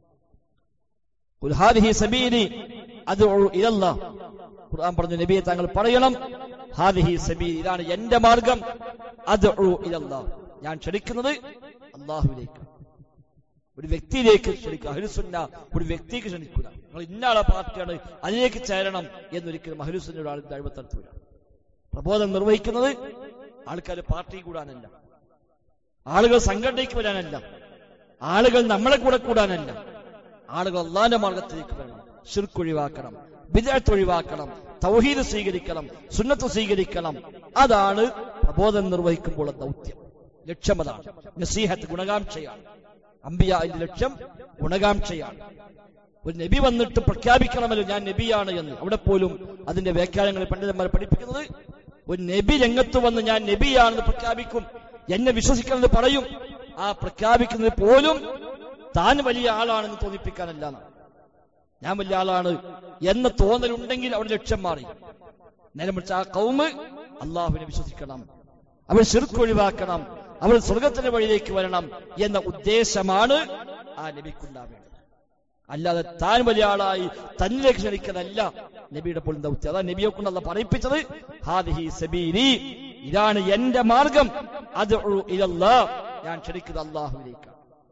A: ഖുൽ ഹാദിഹി സബീലി അദ്ഉ ഇലല്ലാഹ്, ഖുർആൻ പറഞ്ഞു നബിയെ താങ്കൾ പറയണം ഹാദിഹി സബീലി, ഇതാണ് എന്റെ മാർഗം, അദ്ഉ ഇലല്ലാഹ്, ഞാൻ ക്ഷണിക്കുന്നത് അല്ലാഹുവിലേക്ക്. ഒരു വ്യക്തിയിലേക്ക് ക്ഷണിക്കുക. അഹ്ലുസുന്ന ഒരു വ്യക്തിക്ക് ക്ഷണിക്കുക. നിങ്ങൾ ഇന്നാളെ പാർട്ടിയാണ്, അതിലേക്ക് ചേരണം എന്നൊരിക്കലും അഹ്ലുസുന്നയുടെ ആൾ ദഅവത്ത് നടത്തൂല. പ്രബോധനം നിർവഹിക്കുന്നത് ആൾക്കാർ പാർട്ടി കൂടാനല്ല, ആളുകൾ സംഘടനയ്ക്ക് വരാനല്ല, ആളുകൾ നമ്മളെ കൂടെ കൂടാനല്ല, ആളുകൾ അല്ലാഹുവിന്റെ മാർഗത്തിലേക്ക് വരണം. ശിർക്ക് ഒഴിവാക്കണം, ബിദ്അത്ത് ഒഴിവാക്കണം, തൗഹീദ് സ്വീകരിക്കണം, സുന്നത്ത് സ്വീകരിക്കണം. അതാണ് പ്രബോധനം നിർവഹിക്കുമ്പോൾ ദൗത്യം. ലക്ഷ്യം അതാണ്. നസീഹത്ത് ഗുണകാംക്ഷയാണ്. അംബിയാഇന്റെ ലക്ഷ്യം ഗുണകാംക്ഷയാണ്. ഒരു നബി വന്നിട്ട് പ്രഖ്യാപിക്കണമല്ലോ ഞാൻ നബിയാണ് എന്ന്. അവിടെ പോലും അതിന്റെ വ്യാഖ്യാനങ്ങൾ പണ്ഡിതന്മാർ പഠിപ്പിക്കുന്നത്, ഒരു നബി രംഗത്ത് വന്ന് ഞാൻ നബിയാണെന്ന് പ്രഖ്യാപിക്കും, എന്നെ വിശ്വസിക്കണമെന്ന് പറയും. ആ പ്രഖ്യാപിക്കുന്നത് പോലും താൻ വലിയ ആളാണെന്ന് തോന്നിപ്പിക്കാനല്ല. ഞാൻ വലിയ ആളാണ് എന്ന തോന്നലുണ്ടെങ്കിൽ അവിടെ ലക്ഷ്യം മാറി. നേരെ മറിച്ച് ആ കൗമ് അള്ളാഹുവിനെ വിശ്വസിക്കണം, അവർ ശിർക്ക് ഒഴിവാക്കണം, അവർ സ്വർഗത്തിന്റെ വഴിയിലേക്ക് വരണം എന്ന ഉദ്ദേശമാണ് ആ നബിക്കുണ്ടാവേണ്ടത്. അല്ലാതെ താൻ വലിയ ആളായി തന്നിലേക്ക് ക്ഷണിക്കുന്നതല്ല നബിയുടെ പോലും ദൗത്യം. അതാ നബിയെ കൊണ്ട് അല്ലാഹു പറയിപ്പിച്ചത് ഹാദിഹി സബീലി, ഇതാണ് എന്റെ മാർഗം, അദ്ഉ ഇലല്ലാഹ്, ഞാൻ ക്ഷണിക്കുന്നത് അല്ലാഹുവിലേക്കാണ്.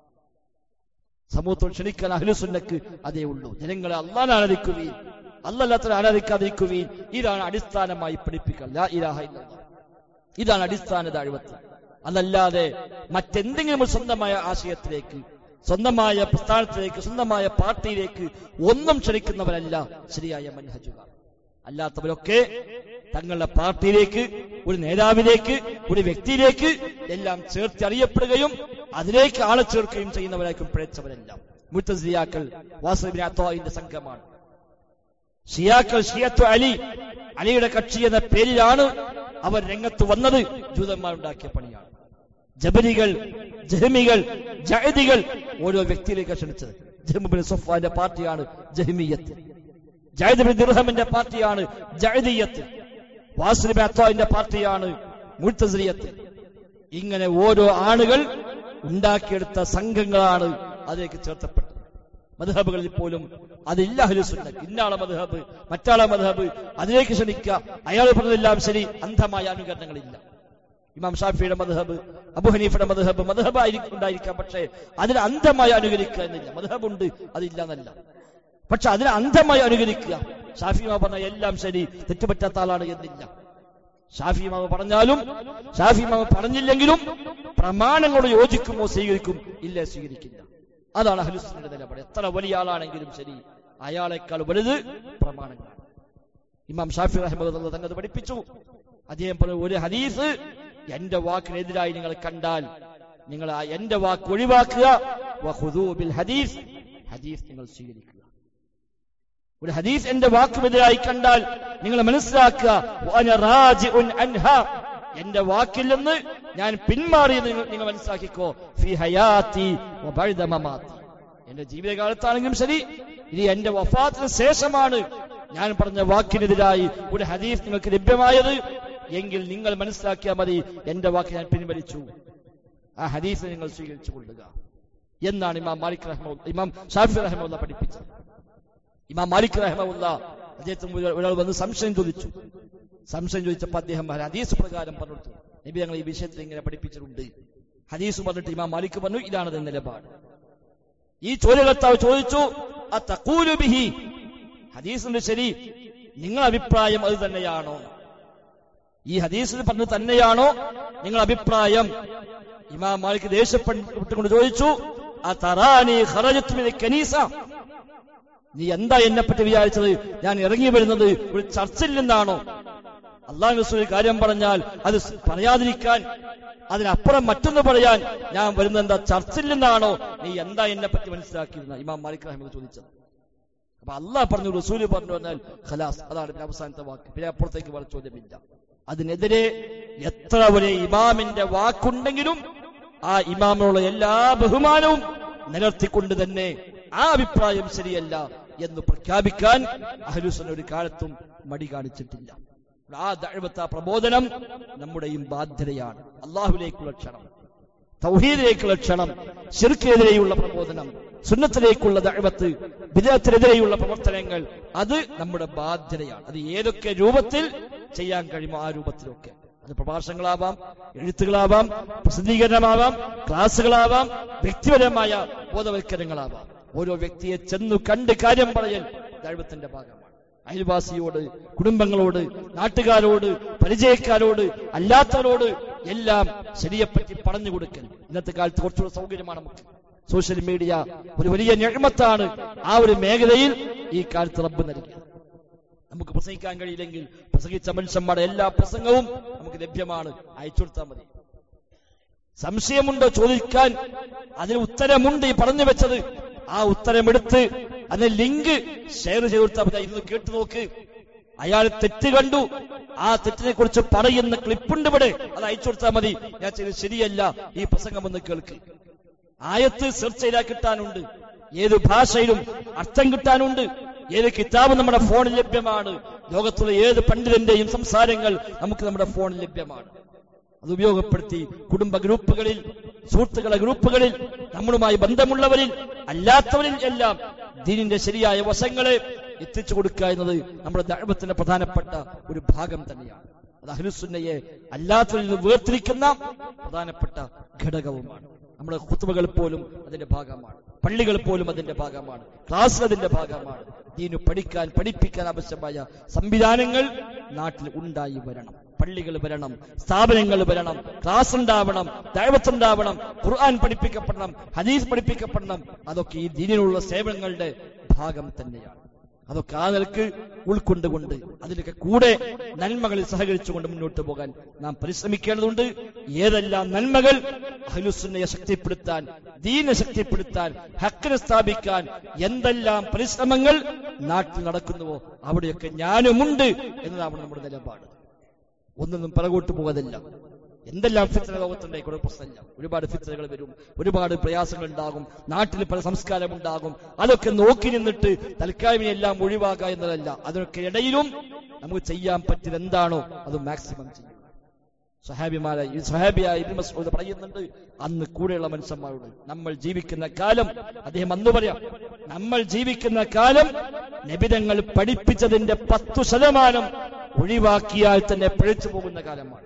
A: സമൂഹത്തോട് ക്ഷണിക്കാൻ അഹ്ലുസുന്നക്ക് അതേ ഉള്ളൂ. ജനങ്ങളെ അല്ലാഹുവിനെ ആരാധിക്കുകയും അല്ലാഹുവിനെ ആരാധിക്കാതിരിക്കുകയും, ഇതാണ് അടിസ്ഥാനമായി പഠിപ്പിക്കുക. ലാ ഇലാഹ ഇല്ലല്ലാഹ്, ഇതാണ് അടിസ്ഥാന ദഅവത്ത്. അതല്ലാതെ മറ്റെന്തെങ്കിലും സ്വന്തമായ ആശയത്തിലേക്ക്, സ്വന്തമായ പ്രസ്ഥാനത്തിലേക്ക്, സ്വന്തമായ പാർട്ടിയിലേക്ക് ഒന്നും ക്ഷണിക്കുന്നവരല്ല ശരിയായ മൻഹജുകാർ. അല്ലാത്തവരൊക്കെ തങ്ങളുടെ പാർട്ടിയിലേക്ക്, ഒരു നേതാവിലേക്ക്, ഒരു വ്യക്തിയിലേക്ക് എല്ലാം ചേർത്ത് അറിയപ്പെടുകയും അതിലേക്ക് ആളെ ചേർക്കുകയും ചെയ്യുന്നവരായിരിക്കും പിഴച്ചവരെല്ലാം. മുഅ്തസിലിയാക്കൾ വാസിൽ ഇബ്നു അത്വാഇന്റെ സംഘമാണ്. ഷിയാക്കൾ ഷിയത്തു അലി, അലിയുടെ കക്ഷി എന്ന പേരിലാണ് അവർ രംഗത്ത് വന്നത്. ജൂതന്മാരുണ്ടാക്കിയ പണിയാണ്. ജബരികൾ, ജഹ്മികൾ, ജഅദികൾ ഓരോ വ്യക്തിയിലേക്ക് ക്ഷണിച്ചത്. ജഹ്മ് ബിൻ സഫ്വാന്റെ പാർട്ടിയാണ് ജഹ്മിയത്ത്, ജഅദ് ബിൻ ദിർഹമിന്റെ പാർട്ടിയാണ് ജഅദിയത്ത്, വാസിൽ ഇബ്നു അത്വാഇന്റെ പാർട്ടിയാണ് മുഅ്തസിലിയത്ത്. ഇങ്ങനെ ഓരോ ആളുകൾ ഉണ്ടാക്കിയെടുത്ത സംഘങ്ങളാണ് അതിലേക്ക് ചേർത്തപ്പെട്ടത്. മദ്ഹബുകളിൽ പോലും അതില്ല അഹ്ലുസുന്നക്ക്. ഇന്നാളെ മദ്ഹബ്, മറ്റാളെ മദ്ഹബ്, അതിലേക്ക് ക്ഷണിക്കുക, അയാൾ പറഞ്ഞതെല്ലാം ശരി, അന്ധമായ അനുകരണങ്ങളില്ല. ഇമാം ഷാഫിയുടെ മദ്ഹബ്, അബൂ ഹനീഫയുടെ മദ്ഹബ്, മദ്ഹബ് ആയിരിക്കും ഉണ്ടായിരിക്കാം, പക്ഷേ അതിനെ അന്ധമായി അനുകരിക്കുക എന്നില്ല. മദ്ഹബുണ്ട്, അതില്ല എന്നല്ല, പക്ഷെ അതിനെ അന്ധമായി അനുകരിക്കുക. ഷാഫി ഇമാം പറഞ്ഞ എല്ലാം ശരി, തെറ്റുപറ്റാത്ത ആളാണ് എന്നില്ല. ഷാഫി ഇമാം പറഞ്ഞാലും ഷാഫി ഇമാം പറഞ്ഞില്ലെങ്കിലും പ്രമാണങ്ങളോട് യോജിക്കുമോ സ്വീകരിക്കും, ഇല്ല സ്വീകരിക്കില്ല. അതാണ് അഹ്ലുസുന്നയുടെ നിലപാട്. എത്ര വലിയ ആളാണെങ്കിലും ശരി, അയാളെക്കാൾ വലുത് പ്രമാണങ്ങളാണ്. ഇമാം ഷാഫി റഹിമഹുല്ലാഹ് തങ്ങൾ പഠിപ്പിച്ചു. അദ്ദേഹം പറഞ്ഞു, ഒരു ഹദീസ് എന്റെ വാക്കിനെതിരായി നിങ്ങൾ കണ്ടാൽ നിങ്ങൾ ആ എന്റെ വാക്ക് ഒഴിവാക്കുക, വഖുദൂ ബിൽ ഹദീസ്, ഹദീസ് നിങ്ങൾ സ്വീകരിക്കുക. ഒരു ഹദീസ് എന്റെ വാക്കിനെതിരായി കണ്ടാൽ നിങ്ങൾ മനസ്സിലാക്കുക, വഅന റാജിഉൻ അൻഹാ, എന്റെ വാക്കിൽ നിന്ന് ഞാൻ പിന്മാറിയെന്ന് നിങ്ങൾ മനസ്സിലാക്കിക്കോ, ഫി ഹയാത്തി വബഅദ മമാതി, എന്റെ ജീവിതകാലത്താണെങ്കിലും ശരി, ഇനി എന്റെ വഫാത്തിന് ശേഷമാണ് ഞാൻ പറഞ്ഞ വാക്കിനെതിരായി ഒരു ഹദീസ് നിങ്ങൾക്ക് ലഭ്യമായത് എങ്കിൽ നിങ്ങൾ മനസ്സിലാക്കിയാൽ മതി, എന്റെ വാക്ക് ഞാൻ പിൻവലിച്ചു, ആ ഹദീസ് നിങ്ങൾ സ്വീകരിച്ചു കൊള്ളുക എന്നാണ് ഇമാം മാലിക് റഹ്മത്തുള്ളാഹി ഇമാം ഷാഫി റഹ്മത്തുള്ളാഹി പഠിപ്പിച്ചത്. ഇമാം മാലിക് റഹ്മത്തുള്ളാഹി അദ്ദേഹത്തിന് ഒരാൾ വന്ന് സംശയം ചോദിച്ചു, സംശയം ചോദിച്ചപ്പോൾ അദ്ദേഹം ഹദീസ് പ്രകാരം പറഞ്ഞു, നബി ഞങ്ങൾ ഈ വിഷയത്തിൽ ഇങ്ങനെ പഠിപ്പിച്ചിട്ടുണ്ട്. ഹദീസ് പറഞ്ഞിട്ട് ഇമാം മാലിക് പറഞ്ഞു ഇതാണ് നിലപാട്. ഈ ചോദ്യകർത്താവ് ചോദിച്ചു അതഖൂലു ബിഹി, ഹദീസിന്റെ ശരി, നിങ്ങൾ അഭിപ്രായം അത് തന്നെയാണോ? ഈ ഹദീസിൽ പറഞ്ഞു തന്നെയാണോ നിങ്ങൾ അഭിപ്രായം? ഇമാം മാലിക് ദേഷ്യപ്പെട്ടുകൊണ്ട് ചോദിച്ചു അതറാനി ഖറജതു മിനൽ കനീസ, നീ എന്താ എന്നെ പറ്റി വിചാരിച്ചത്? ഞാൻ ഇറങ്ങി വരുന്നത് ഒരു ചർച്ചിൽ നിന്നാണോ? അല്ലാഹു റസൂൽ കാര്യം പറഞ്ഞാൽ അത് പറയാതിരിക്കാൻ, അതിനപ്പുറം മറ്റൊന്ന് പറയാൻ ഞാൻ വരുന്നത് എന്താ ചർച്ചിൽ നിന്നാണോ? നീ എന്താ എന്നെ പറ്റി മനസ്സിലാക്കിയിരുന്ന ഇമാം മാലിക് റഹിമഹുല്ലാഹ് ചോദിച്ചത്. അപ്പൊ അള്ളാഹ് പറഞ്ഞു, റസൂല് പറഞ്ഞു പറഞ്ഞാൽ ഖലാസ്, അതാണ് പിന്നെ അവസാനത്തെ വാക്ക്. പിന്നെ അപ്പുറത്തേക്ക് വേറെ ചോദ്യമില്ല. അതിനെതിരെ എത്ര വലിയ ഇമാമിന്റെ വാക്കുണ്ടെങ്കിലും ആ ഇമാമിനുള്ള എല്ലാ ബഹുമാനവും നിലർത്തിക്കൊണ്ട് തന്നെ ആ അഭിപ്രായം ശരിയല്ല എന്ന് പ്രഖ്യാപിക്കാൻ അഹ്ലുസുന്ന ഒരു കാലത്തും മടി കാണിച്ചിട്ടില്ല. ആ ദഅവത്ത്, ആ പ്രബോധനം നമ്മുടെയും ബാധ്യതയാണ്. അല്ലാഹുവിലേക്കുള്ള ക്ഷണം, തൗഹീദിലേക്കുള്ള ക്ഷണം, ശിർക്കിനെതിരെയുള്ള പ്രബോധനം, സുന്നത്തിലേക്കുള്ള ദഅവത്ത്, ബിദ്അത്തിനെതിരെയുള്ള പ്രവർത്തനങ്ങൾ, അത് നമ്മുടെ ബാധ്യതയാണ്. അത് ഏതൊക്കെ രൂപത്തിൽ ചെയ്യാൻ കഴിയുമോ ആ രൂപത്തിലൊക്കെ. അത് പ്രഭാഷണങ്ങളാവാം, എഴുത്തുകളാവാം, പ്രസിദ്ധീകരണമാവാം, ക്ലാസുകളാവാം, വ്യക്തിപരമായ ബോധവൽക്കരണങ്ങളാവാം. ഓരോ വ്യക്തിയെ ചെന്നു കണ്ട് കാര്യം പറയൽ ദഅവത്തിന്റെ ഭാഗമാണ്. അയൽവാസിയോട്, കുടുംബങ്ങളോട്, നാട്ടുകാരോട്, പരിചയക്കാരോട്, അല്ലാത്തവരോട് എല്ലാം ശരിയെപ്പറ്റി പറഞ്ഞു കൊടുക്കൽ. ഇന്നത്തെ കാലത്ത് കുറച്ചുകൂടെ സൗകര്യമാണ് നമുക്ക്. സോഷ്യൽ മീഡിയ ഒരു വലിയ നിഅമത്താണ്. ആ ഒരു മേഖലയിൽ ഈ കാലത്ത് റബ്ബ് നൽകിയത്. നമുക്ക് പ്രസംഗിക്കാൻ കഴിയില്ലെങ്കിൽ പ്രസംഗിച്ച മനുഷ്യന്മാരുടെ എല്ലാ പ്രസംഗവും നമുക്ക് ലഭ്യമാണ്, അയച്ചു കൊടുത്താൽ മതി. സംശയമുണ്ടോ ചോദിക്കാൻ? അതിന് ഉത്തരമുണ്ട് ഈ പറഞ്ഞു വെച്ചത്. ആ ഉത്തരമെടുത്ത് അതിന് ലിങ്ക് ഷെയർ ചെയ്ത് കൊടുത്താൽ മതി. ഇന്ന് കേട്ടു നോക്ക്, അയാൾ തെറ്റ് കണ്ടു, ആ തെറ്റിനെ കുറിച്ച് പറയുന്ന ക്ലിപ്പുണ്ട് ഇവിടെ, അത് അയച്ചു കൊടുത്താൽ മതി. ഞാൻ ചെയ്തത് ശരിയല്ല, ഈ പ്രസംഗം ഒന്ന് കേൾക്ക്. ആയത്ത് സെർച്ച് ചെയ്താൽ കിട്ടാനുണ്ട്, ഏത് ഭാഷയിലും അർത്ഥം കിട്ടാനുണ്ട്. ഏത് കിതാബ് നമ്മുടെ ഫോണിൽ ലഭ്യമാണ്. ലോകത്തുള്ള ഏത് പണ്ഡിതന്റെയും സംസാരങ്ങൾ നമുക്ക് നമ്മുടെ ഫോണിൽ ലഭ്യമാണ്. അത് ഉപയോഗപ്പെടുത്തി കുടുംബ ഗ്രൂപ്പുകളിൽ, സുഹൃത്തുക്കളുടെ ഗ്രൂപ്പുകളിൽ, നമ്മളുമായി ബന്ധമുള്ളവരിൽ, അല്ലാത്തവരിൽ എല്ലാം ദീനിന്റെ ശരിയായ വശങ്ങളെ എത്തിച്ചു കൊടുക്കുക എന്നത് നമ്മുടെ ദഅവത്തിന്റെ പ്രധാനപ്പെട്ട ഒരു ഭാഗം തന്നെയാണ്. അത് അഹ്ലുസുന്നയെ അല്ലാത്തവരിൽ നിന്ന് വേർതിരിക്കുന്ന പ്രധാനപ്പെട്ട ഘടകവുമാണ്. നമ്മുടെ ഖുത്ബകൾ പോലും അതിന്റെ ഭാഗമാണ്, പള്ളികൾ പോലും അതിന്റെ ഭാഗമാണ്, ക്ലാസ് അതിന്റെ ഭാഗമാണ്. ദീനു പഠിക്കാൻ, പഠിപ്പിക്കാൻ ആവശ്യമായ സംവിധാനങ്ങൾ നാട്ടിൽ ഉണ്ടായി വരണം. പള്ളികൾ വരണം, സ്ഥാപനങ്ങൾ വരണം, ക്ലാസ് ഉണ്ടാവണം, ദഅവത്ത് ഉണ്ടാവണം, ഖുർആൻ പഠിപ്പിക്കപ്പെടണം, ഹദീസ് പഠിപ്പിക്കപ്പെടണം. അതൊക്കെ ഈ ദീനിനുള്ള സേവനങ്ങളുടെ ഭാഗം തന്നെയാണ്. അതൊക്കെ ആ നിലക്ക് ഉൾക്കൊണ്ടുകൊണ്ട് അതിലൊക്കെ കൂടെ നന്മകളിൽ സഹകരിച്ചുകൊണ്ട് മുന്നോട്ട് പോകാൻ നാം പരിശ്രമിക്കേണ്ടതുണ്ട്. ഏതെല്ലാം നന്മകൾ അഹ്ലുസുന്നയെ ശക്തിപ്പെടുത്താൻ, ദീനെ ശക്തിപ്പെടുത്താൻ, ഹക്കിനെ സ്ഥാപിക്കാൻ എന്തെല്ലാം പരിശ്രമങ്ങൾ നാട്ടിൽ നടക്കുന്നുവോ അവിടെയൊക്കെ ഞാനുമുണ്ട് എന്നതാണ് നമ്മുടെ നിലപാട്. ഒന്നൊന്നും പിറകോട്ട് പോകാതില്ല. എന്തെല്ലാം ഫിത്ന ലോകത്തുണ്ടായിക്കോട്ടെ, പ്രശ്നമില്ല. ഒരുപാട് ഫിത്നകൾ വരും, ഒരുപാട് പ്രയാസങ്ങൾ ഉണ്ടാകും, നാട്ടിൽ പല സംസ്കാരം ഉണ്ടാകും. അതൊക്കെ നോക്കി നിന്നിട്ട് തൽക്കാലം എല്ലാം ഒഴിവാക്കുക എന്നതല്ല. അതിനൊക്കെ ഇടയിലും നമുക്ക് ചെയ്യാൻ പറ്റിയത് എന്താണോ അത് മാക്സിമം ചെയ്യും. സ്വഹാബിമാരെ ഈ സ്വഹാബിയായ ഇബ്നു മസ്ഊദ് പറയുന്നുണ്ട്, അന്ന് കൂടെയുള്ള മനുഷ്യന്മാരോട് നമ്മൾ ജീവിക്കുന്ന കാലം, അദ്ദേഹം അന്ന് പറയാം, നമ്മൾ ജീവിക്കുന്ന കാലം നബിതങ്ങൾ പഠിപ്പിച്ചതിന്റെ പത്തു ശതമാനം ഒഴിവാക്കിയാൽ തന്നെ പിഴച്ചു പോകുന്ന കാലമാണ്.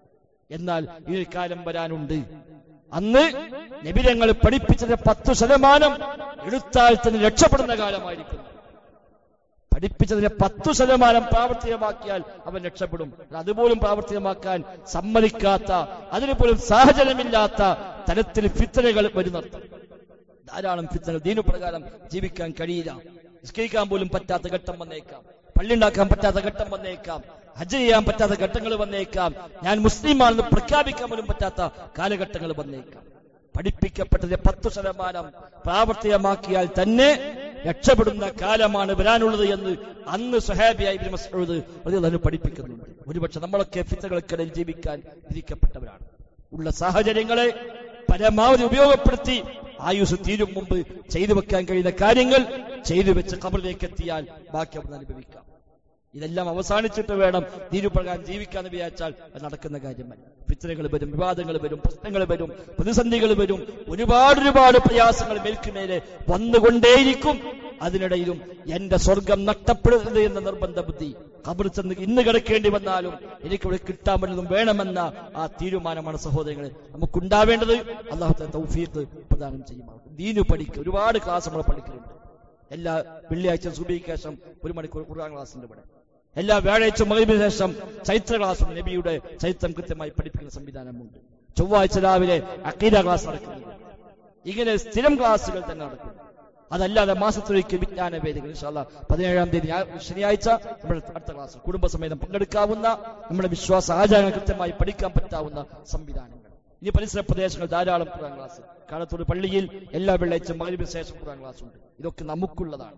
A: എന്നാൽ ഈ കാലം വരാനുണ്ട്, അന്ന് നബിതങ്ങൾ പഠിപ്പിച്ചത് പത്തു ശതമാനം എടുത്താൽ തന്നെ രക്ഷപ്പെടുന്ന കാലമായിരിക്കും. പഠിപ്പിച്ചതിനെ പത്തു ശതമാനം പ്രാവർത്തികമാക്കിയാൽ അവൻ രക്ഷപ്പെടും. അതുപോലും പ്രാവർത്തികമാക്കാൻ സമ്മതിക്കാത്ത, അതിനുപോലും സാഹചര്യമില്ലാത്ത തരത്തിൽ ഫിത്നകൾ വരുന്നർത്ഥം. ധാരാളം ഫിത്നകൾ. ദീനുപ്രകാരം ജീവിക്കാൻ കഴിയില്ല, നിസ്കരിക്കാൻ പോലും പറ്റാത്ത ഘട്ടം വന്നേക്കാം, പള്ളി ഉണ്ടാക്കാൻ പറ്റാത്ത ഘട്ടം വന്നേക്കാം, ഹജ്ജ് ചെയ്യാൻ പറ്റാത്ത ഘട്ടങ്ങൾ വന്നേക്കാം, ഞാൻ മുസ്ലിമാണെന്ന് പ്രഖ്യാപിക്കാൻ പോലും പറ്റാത്ത കാലഘട്ടങ്ങൾ വന്നേക്കാം. പഠിപ്പിക്കപ്പെട്ടത് പത്തു ശതമാനം പ്രാവർത്തികമാക്കിയാൽ തന്നെ രക്ഷപ്പെടുന്ന കാലമാണ് വരാനുള്ളത് എന്ന് അന്ന് സ്വഹാബിയായ ഇബ്നു മസ്ഊദ് റളിയല്ലാഹു അൻഹു പഠിപ്പിക്കുന്നുണ്ട്. ഒരുപക്ഷെ നമ്മളൊക്കെ ഫിത്നകൾക്കിടയിൽ ജീവിക്കാൻ വിധിക്കപ്പെട്ടവരാണ്. ഉള്ള സാഹചര്യങ്ങളെ പരമാവധി ഉപയോഗപ്പെടുത്തി ആയുസ് തീരും മുമ്പ് ചെയ്തു വെക്കാൻ കഴിയുന്ന കാര്യങ്ങൾ ചെയ്തു വെച്ച് ഖബറിലേക്ക് എത്തിയാൽ ബാക്കി അവിടെ അനുഭവിക്കാം. ഇതെല്ലാം അവസാനിച്ചിട്ട് വേണം ദീനുപ്രകാരം ജീവിക്കാന്ന് വിചാരിച്ചാൽ അത് നടക്കുന്ന കാര്യമല്ല. ഫിത്നകൾ വരും, വിവാദങ്ങൾ വരും, പ്രശ്നങ്ങൾ വരും, പ്രതിസന്ധികൾ വരും, ഒരുപാട് ഒരുപാട് പ്രയാസങ്ങൾ മേൽക്കുമേലെ വന്നുകൊണ്ടേയിരിക്കും. അതിനിടയിലും എന്റെ സ്വർഗം നഷ്ടപ്പെടരുത് എന്ന നിർബന്ധ ബുദ്ധി ഖബർ ചെന്ന് ഇന്ന് കിടക്കേണ്ടി വന്നാലും എനിക്കിവിടെ കിട്ടാൻ പറ്റുന്നതും വേണമെന്ന ആ തീരുമാനമാണ് സഹോദരങ്ങളെ നമുക്കുണ്ടാവേണ്ടത്. അല്ലാഹു തആല തൗഫീഖ് പ്രദാനം ചെയ്യുമാറാകട്ടെ. ദീനു പഠിക്കുക, ഒരുപാട് ക്ലാസ് നമ്മൾ പഠിക്കുന്നുണ്ട്. എല്ലാ വെള്ളിയാഴ്ച സുബഹിക്ക് ശേഷം ഒരു മണിക്കൂർ ഖുർആൻ ക്ലാസ്സിന്റെ ഇവിടെ, എല്ലാ വ്യാഴാഴ്ച മഗ്‌രിബിന് ശേഷം ചരിത്ര ക്ലാസും നബിയുടെ ചരിത്രം കൃത്യമായി പഠിപ്പിക്കുന്ന സംവിധാനമുണ്ട്. ചൊവ്വാഴ്ച രാവിലെ അഖീദ ക്ലാസ് നടക്കുന്നുണ്ട്. ഇങ്ങനെ സ്ഥിരം ക്ലാസുകൾ തന്നെ നടക്കും. അതല്ലാതെ മാസത്തിലേക്ക് വിജ്ഞാന വേദികൾ ഇൻഷാ അല്ലാഹ് പതിനേഴാം തീയതി ശനിയാഴ്ച നമ്മുടെ അടുത്ത ക്ലാസ് കുടുംബസമേതം പങ്കെടുക്കാവുന്ന, നമ്മുടെ വിശ്വാസ ആചാരങ്ങൾ കൃത്യമായി പഠിക്കാൻ പറ്റാവുന്ന സംവിധാനങ്ങൾ. ഇനി പരിസര പ്രദേശങ്ങൾ ധാരാളം ഖുർആൻ ക്ലാസ്. കാലത്തോട് പള്ളിയിൽ എല്ലാ വെള്ളിയാഴ്ച മഗ്‌രിബിന് ശേഷം ഖുർആൻ ക്ലാസ് ഉണ്ട്. ഇതൊക്കെ നമുക്കുള്ളതാണ്.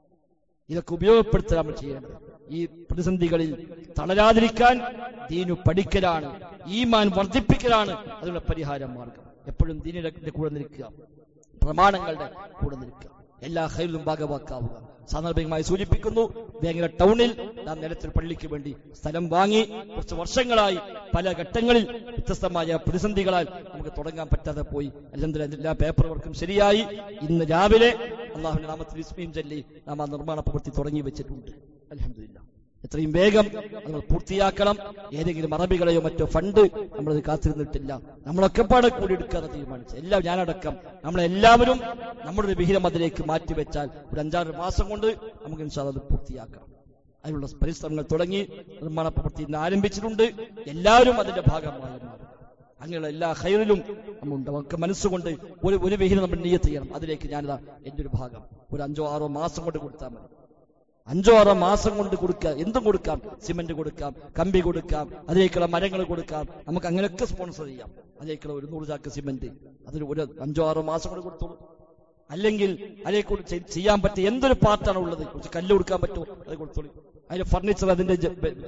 A: ഇതൊക്കെ ഉപയോഗപ്പെടുത്തുക നമ്മൾ ചെയ്യേണ്ടത്. ഈ പ്രതിസന്ധികളിൽ തളരാതിരിക്കാൻ ദീനു പഠിക്കലാണ്, ഈമാൻ വർദ്ധിപ്പിക്കലാണ് അതിനുള്ള പരിഹാര മാർഗം. എപ്പോഴും ദീനിന്റെ കൂടെ നിൽക്കുക, പ്രമാണങ്ങളുടെ കൂടെ നിൽക്കുക, എല്ലാ ഖൈറിലും ഭാഗവാക്കാവുക. സാന്ദർഭികമായി സൂചിപ്പിക്കുന്നു, വേങ്ങര ടൗണിൽ നാം നേരത്തെ പള്ളിക്ക് വേണ്ടി സ്ഥലം വാങ്ങി കുറച്ച് വർഷങ്ങളായി പല ഘട്ടങ്ങളിൽ വ്യത്യസ്തമായ പ്രതിസന്ധികളാൽ നമുക്ക് തുടങ്ങാൻ പറ്റാതെ പോയി. അൽഹംദുലില്ലാഹ് എല്ലാ പേപ്പർ വർക്കും ശരിയായി. ഇന്ന് രാവിലെ അല്ലാഹുവിന്റെ നാമത്തിൽ ഇസ്മീം ചൊല്ലി നാം ആ നിർമ്മാണ പ്രവൃത്തി തുടങ്ങി വെച്ചിട്ടുണ്ട്. അൽഹംദുലില്ലാഹ് എത്രയും വേഗം നമ്മൾ പൂർത്തിയാക്കണം. ഏതെങ്കിലും അറബികളെയോ മറ്റോ ഫണ്ട് നമ്മളത് കാത്തിരുന്നിട്ടില്ല. നമ്മളൊക്കെ പാടെ കൂടി എടുക്കാതെ തീരുമാനിച്ചു. എല്ലാം ഞാനടക്കം നമ്മളെല്ലാവരും നമ്മുടെ ഒരു വിഹിതം അതിലേക്ക് മാറ്റിവെച്ചാൽ ഒരു അഞ്ചാറ് മാസം കൊണ്ട് നമുക്ക് ഇൻഷാ അല്ലാഹ് അത് പൂർത്തിയാക്കണം. അതിനുള്ള പരിശ്രമങ്ങൾ തുടങ്ങി നിർമ്മാണ പ്രവൃത്തി ഇന്ന് ആരംഭിച്ചിട്ടുണ്ട്. എല്ലാവരും അതിന്റെ ഭാഗമായി മാറും. അങ്ങനെയുള്ള എല്ലാ ഖൈറിലും നമ്മളുണ്ട്. നമുക്ക് മനസ്സുകൊണ്ട് ഒരു ഒരു വിഹിതം നമ്മൾ നിയ്യത്ത് ചെയ്യണം. അതിലേക്ക് ഞാനിതാ എൻ്റെ ഒരു ഭാഗം ഒരു അഞ്ചോ ആറോ മാസം കൊണ്ട് കൊടുത്താൽ മതി. അഞ്ചോ ആറോ മാസം കൊണ്ട് കൊടുക്കുക. എന്തും കൊടുക്കാം. സിമന്റ് കൊടുക്കാം, കമ്പി കൊടുക്കാം, അതിലേക്കുള്ള മരങ്ങൾ കൊടുക്കാം. നമുക്ക് അങ്ങനെയൊക്കെ സ്പോൺസർ ചെയ്യാം. അതിലേക്കുള്ള ഒരു നൂറ് ചാക്ക് സിമന്റ് അതിന് ഒരു അഞ്ചോ ആറോ മാസം കൊണ്ട് കൊടുത്തോളൂ. അല്ലെങ്കിൽ അതിലേക്ക് ചെയ്യാൻ പറ്റിയ എന്തൊരു പാർട്ടാണ് ഉള്ളത്, കുറച്ച് കല്ല് കൊടുക്കാൻ പറ്റുമോ അത് കൊടുത്തോളൂ. അതിന്റെ ഫർണിച്ചർ, അതിന്റെ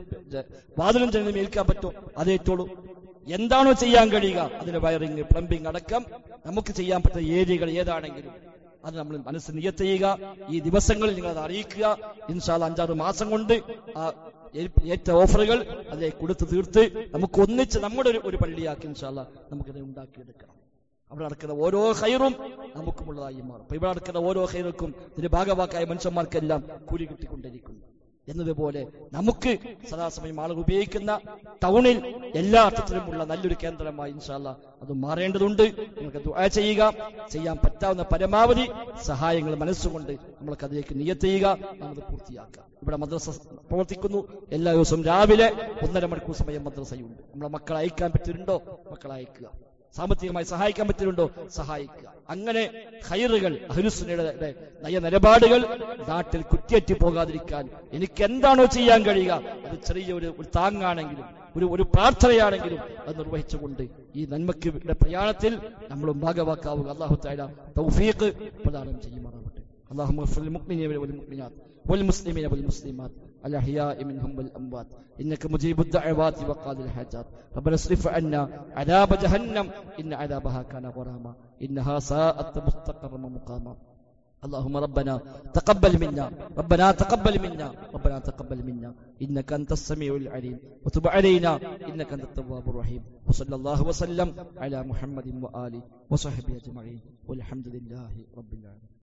A: വാതിലും ജനലും ഏൽക്കാൻ പറ്റുമോ അത് ഏറ്റോളൂ. എന്താണോ ചെയ്യാൻ കഴിയുക അതിന്റെ വയറിങ്, പ്ലംബിംഗ് അടക്കം നമുക്ക് ചെയ്യാൻ പറ്റുന്ന ഏരിയകൾ ഏതാണെങ്കിലും അത് നമ്മൾ മനസ്സ് നിയ്യത്ത് ചെയ്യുക. ഈ ദിവസങ്ങളിൽ നിങ്ങൾ അത് അറിയിക്കുക. ഇൻഷാ അല്ലാഹ് അഞ്ചാറ് മാസം കൊണ്ട് ആ ഏറ്റ ഓഫറുകൾ അതിലേക്ക് കൊടുത്ത് തീർത്ത് നമുക്ക് ഒന്നിച്ച് നമ്മുടെ ഒരു പള്ളിയാക്കി ഇൻഷാ അല്ലാഹ് നമുക്കത് ഉണ്ടാക്കിയെടുക്കണം. അവിടെ നടക്കുന്ന ഓരോ ഖൈറും നമുക്കുമുള്ളതായി മാറും. അപ്പൊ ഇവിടെ നടക്കുന്ന ഓരോ ഖൈറുക്കും ഇതിന്റെ ഭാഗവാക്കായ മനുഷ്യന്മാർക്കെല്ലാം കൂലി കിട്ടിക്കൊണ്ടിരിക്കുന്നു എന്നതുപോലെ നമുക്ക് സദാസമയം ആളുകൾ ഉപയോഗിക്കുന്ന ടൗണിൽ എല്ലാ അർത്ഥത്തിലുമുള്ള നല്ലൊരു കേന്ദ്രമായി ഇൻഷാ അല്ലാഹ് അത് മാറേണ്ടതുണ്ട്. നിങ്ങൾക്ക് ദുആ ചെയ്യുക. ചെയ്യാൻ പറ്റാവുന്ന പരമാവധി സഹായങ്ങൾ മനസ്സുകൊണ്ട് നമ്മൾക്ക് അതിലേക്ക് നിയ്യത്ത് ചെയ്യുക. നമുക്ക് പൂർത്തിയാക്കുക. ഇവിടെ മദ്രസ പ്രവർത്തിക്കുന്നു. എല്ലാ ദിവസവും രാവിലെ ഒന്നര മണിക്കൂർ സമയം മദ്രസയുണ്ട്. നമ്മളെ മക്കളെ അയക്കാൻ പറ്റുന്നുണ്ടോ മക്കളെ അയക്കുക. സാമ്പത്തികമായി സഹായിക്കാൻ പറ്റുന്നുണ്ടോ സഹായിക്കുക. അങ്ങനെ ഖൈറുകൾ, അഹ്ലുസുന്നയുടെ നയനിലപാടുകൾ നാട്ടിൽ കുറ്റിയറ്റി പോകാതിരിക്കാൻ എനിക്ക് എന്താണോ ചെയ്യാൻ കഴിയുക അത് ചെറിയ ഒരു താങ്ങാണെങ്കിലും ഒരു ഒരു പ്രാർത്ഥനയാണെങ്കിലും അത് നിർവഹിച്ചുകൊണ്ട് ഈ നന്മയ്ക്ക് പ്രയാണത്തിൽ നമ്മളും ഭാഗവാക്കാവുക. അല്ലാഹു തആല തൗഫീഖ് പ്രദാനം ചെയ്യുമാറാകട്ടെ. അല്ലാഹുമ്മ ഗ്ഫിർ ലിൽ മുഅ്മിനീന വൽ മുഅ്മിനാത്ത് വൽ മുസ്ലിമീന വൽ മുസ്ലിമാത്ത് الأحياء منهم والأموات إنك مجيب الدعوات وقاضي الحاجات ربنا اصرف عنا عذاب جهنم إن عذابها كان غراما إنها ساءت مستقرا ومقاما اللهم ربنا تقبل منا ربنا تقبل منا ربنا تقبل منا إنك أنت السميع العليم وتب علينا إنك أنت التواب الرحيم وصلى الله وسلم على محمد وآله وصحبه أجمعين والحمد لله رب العالمين.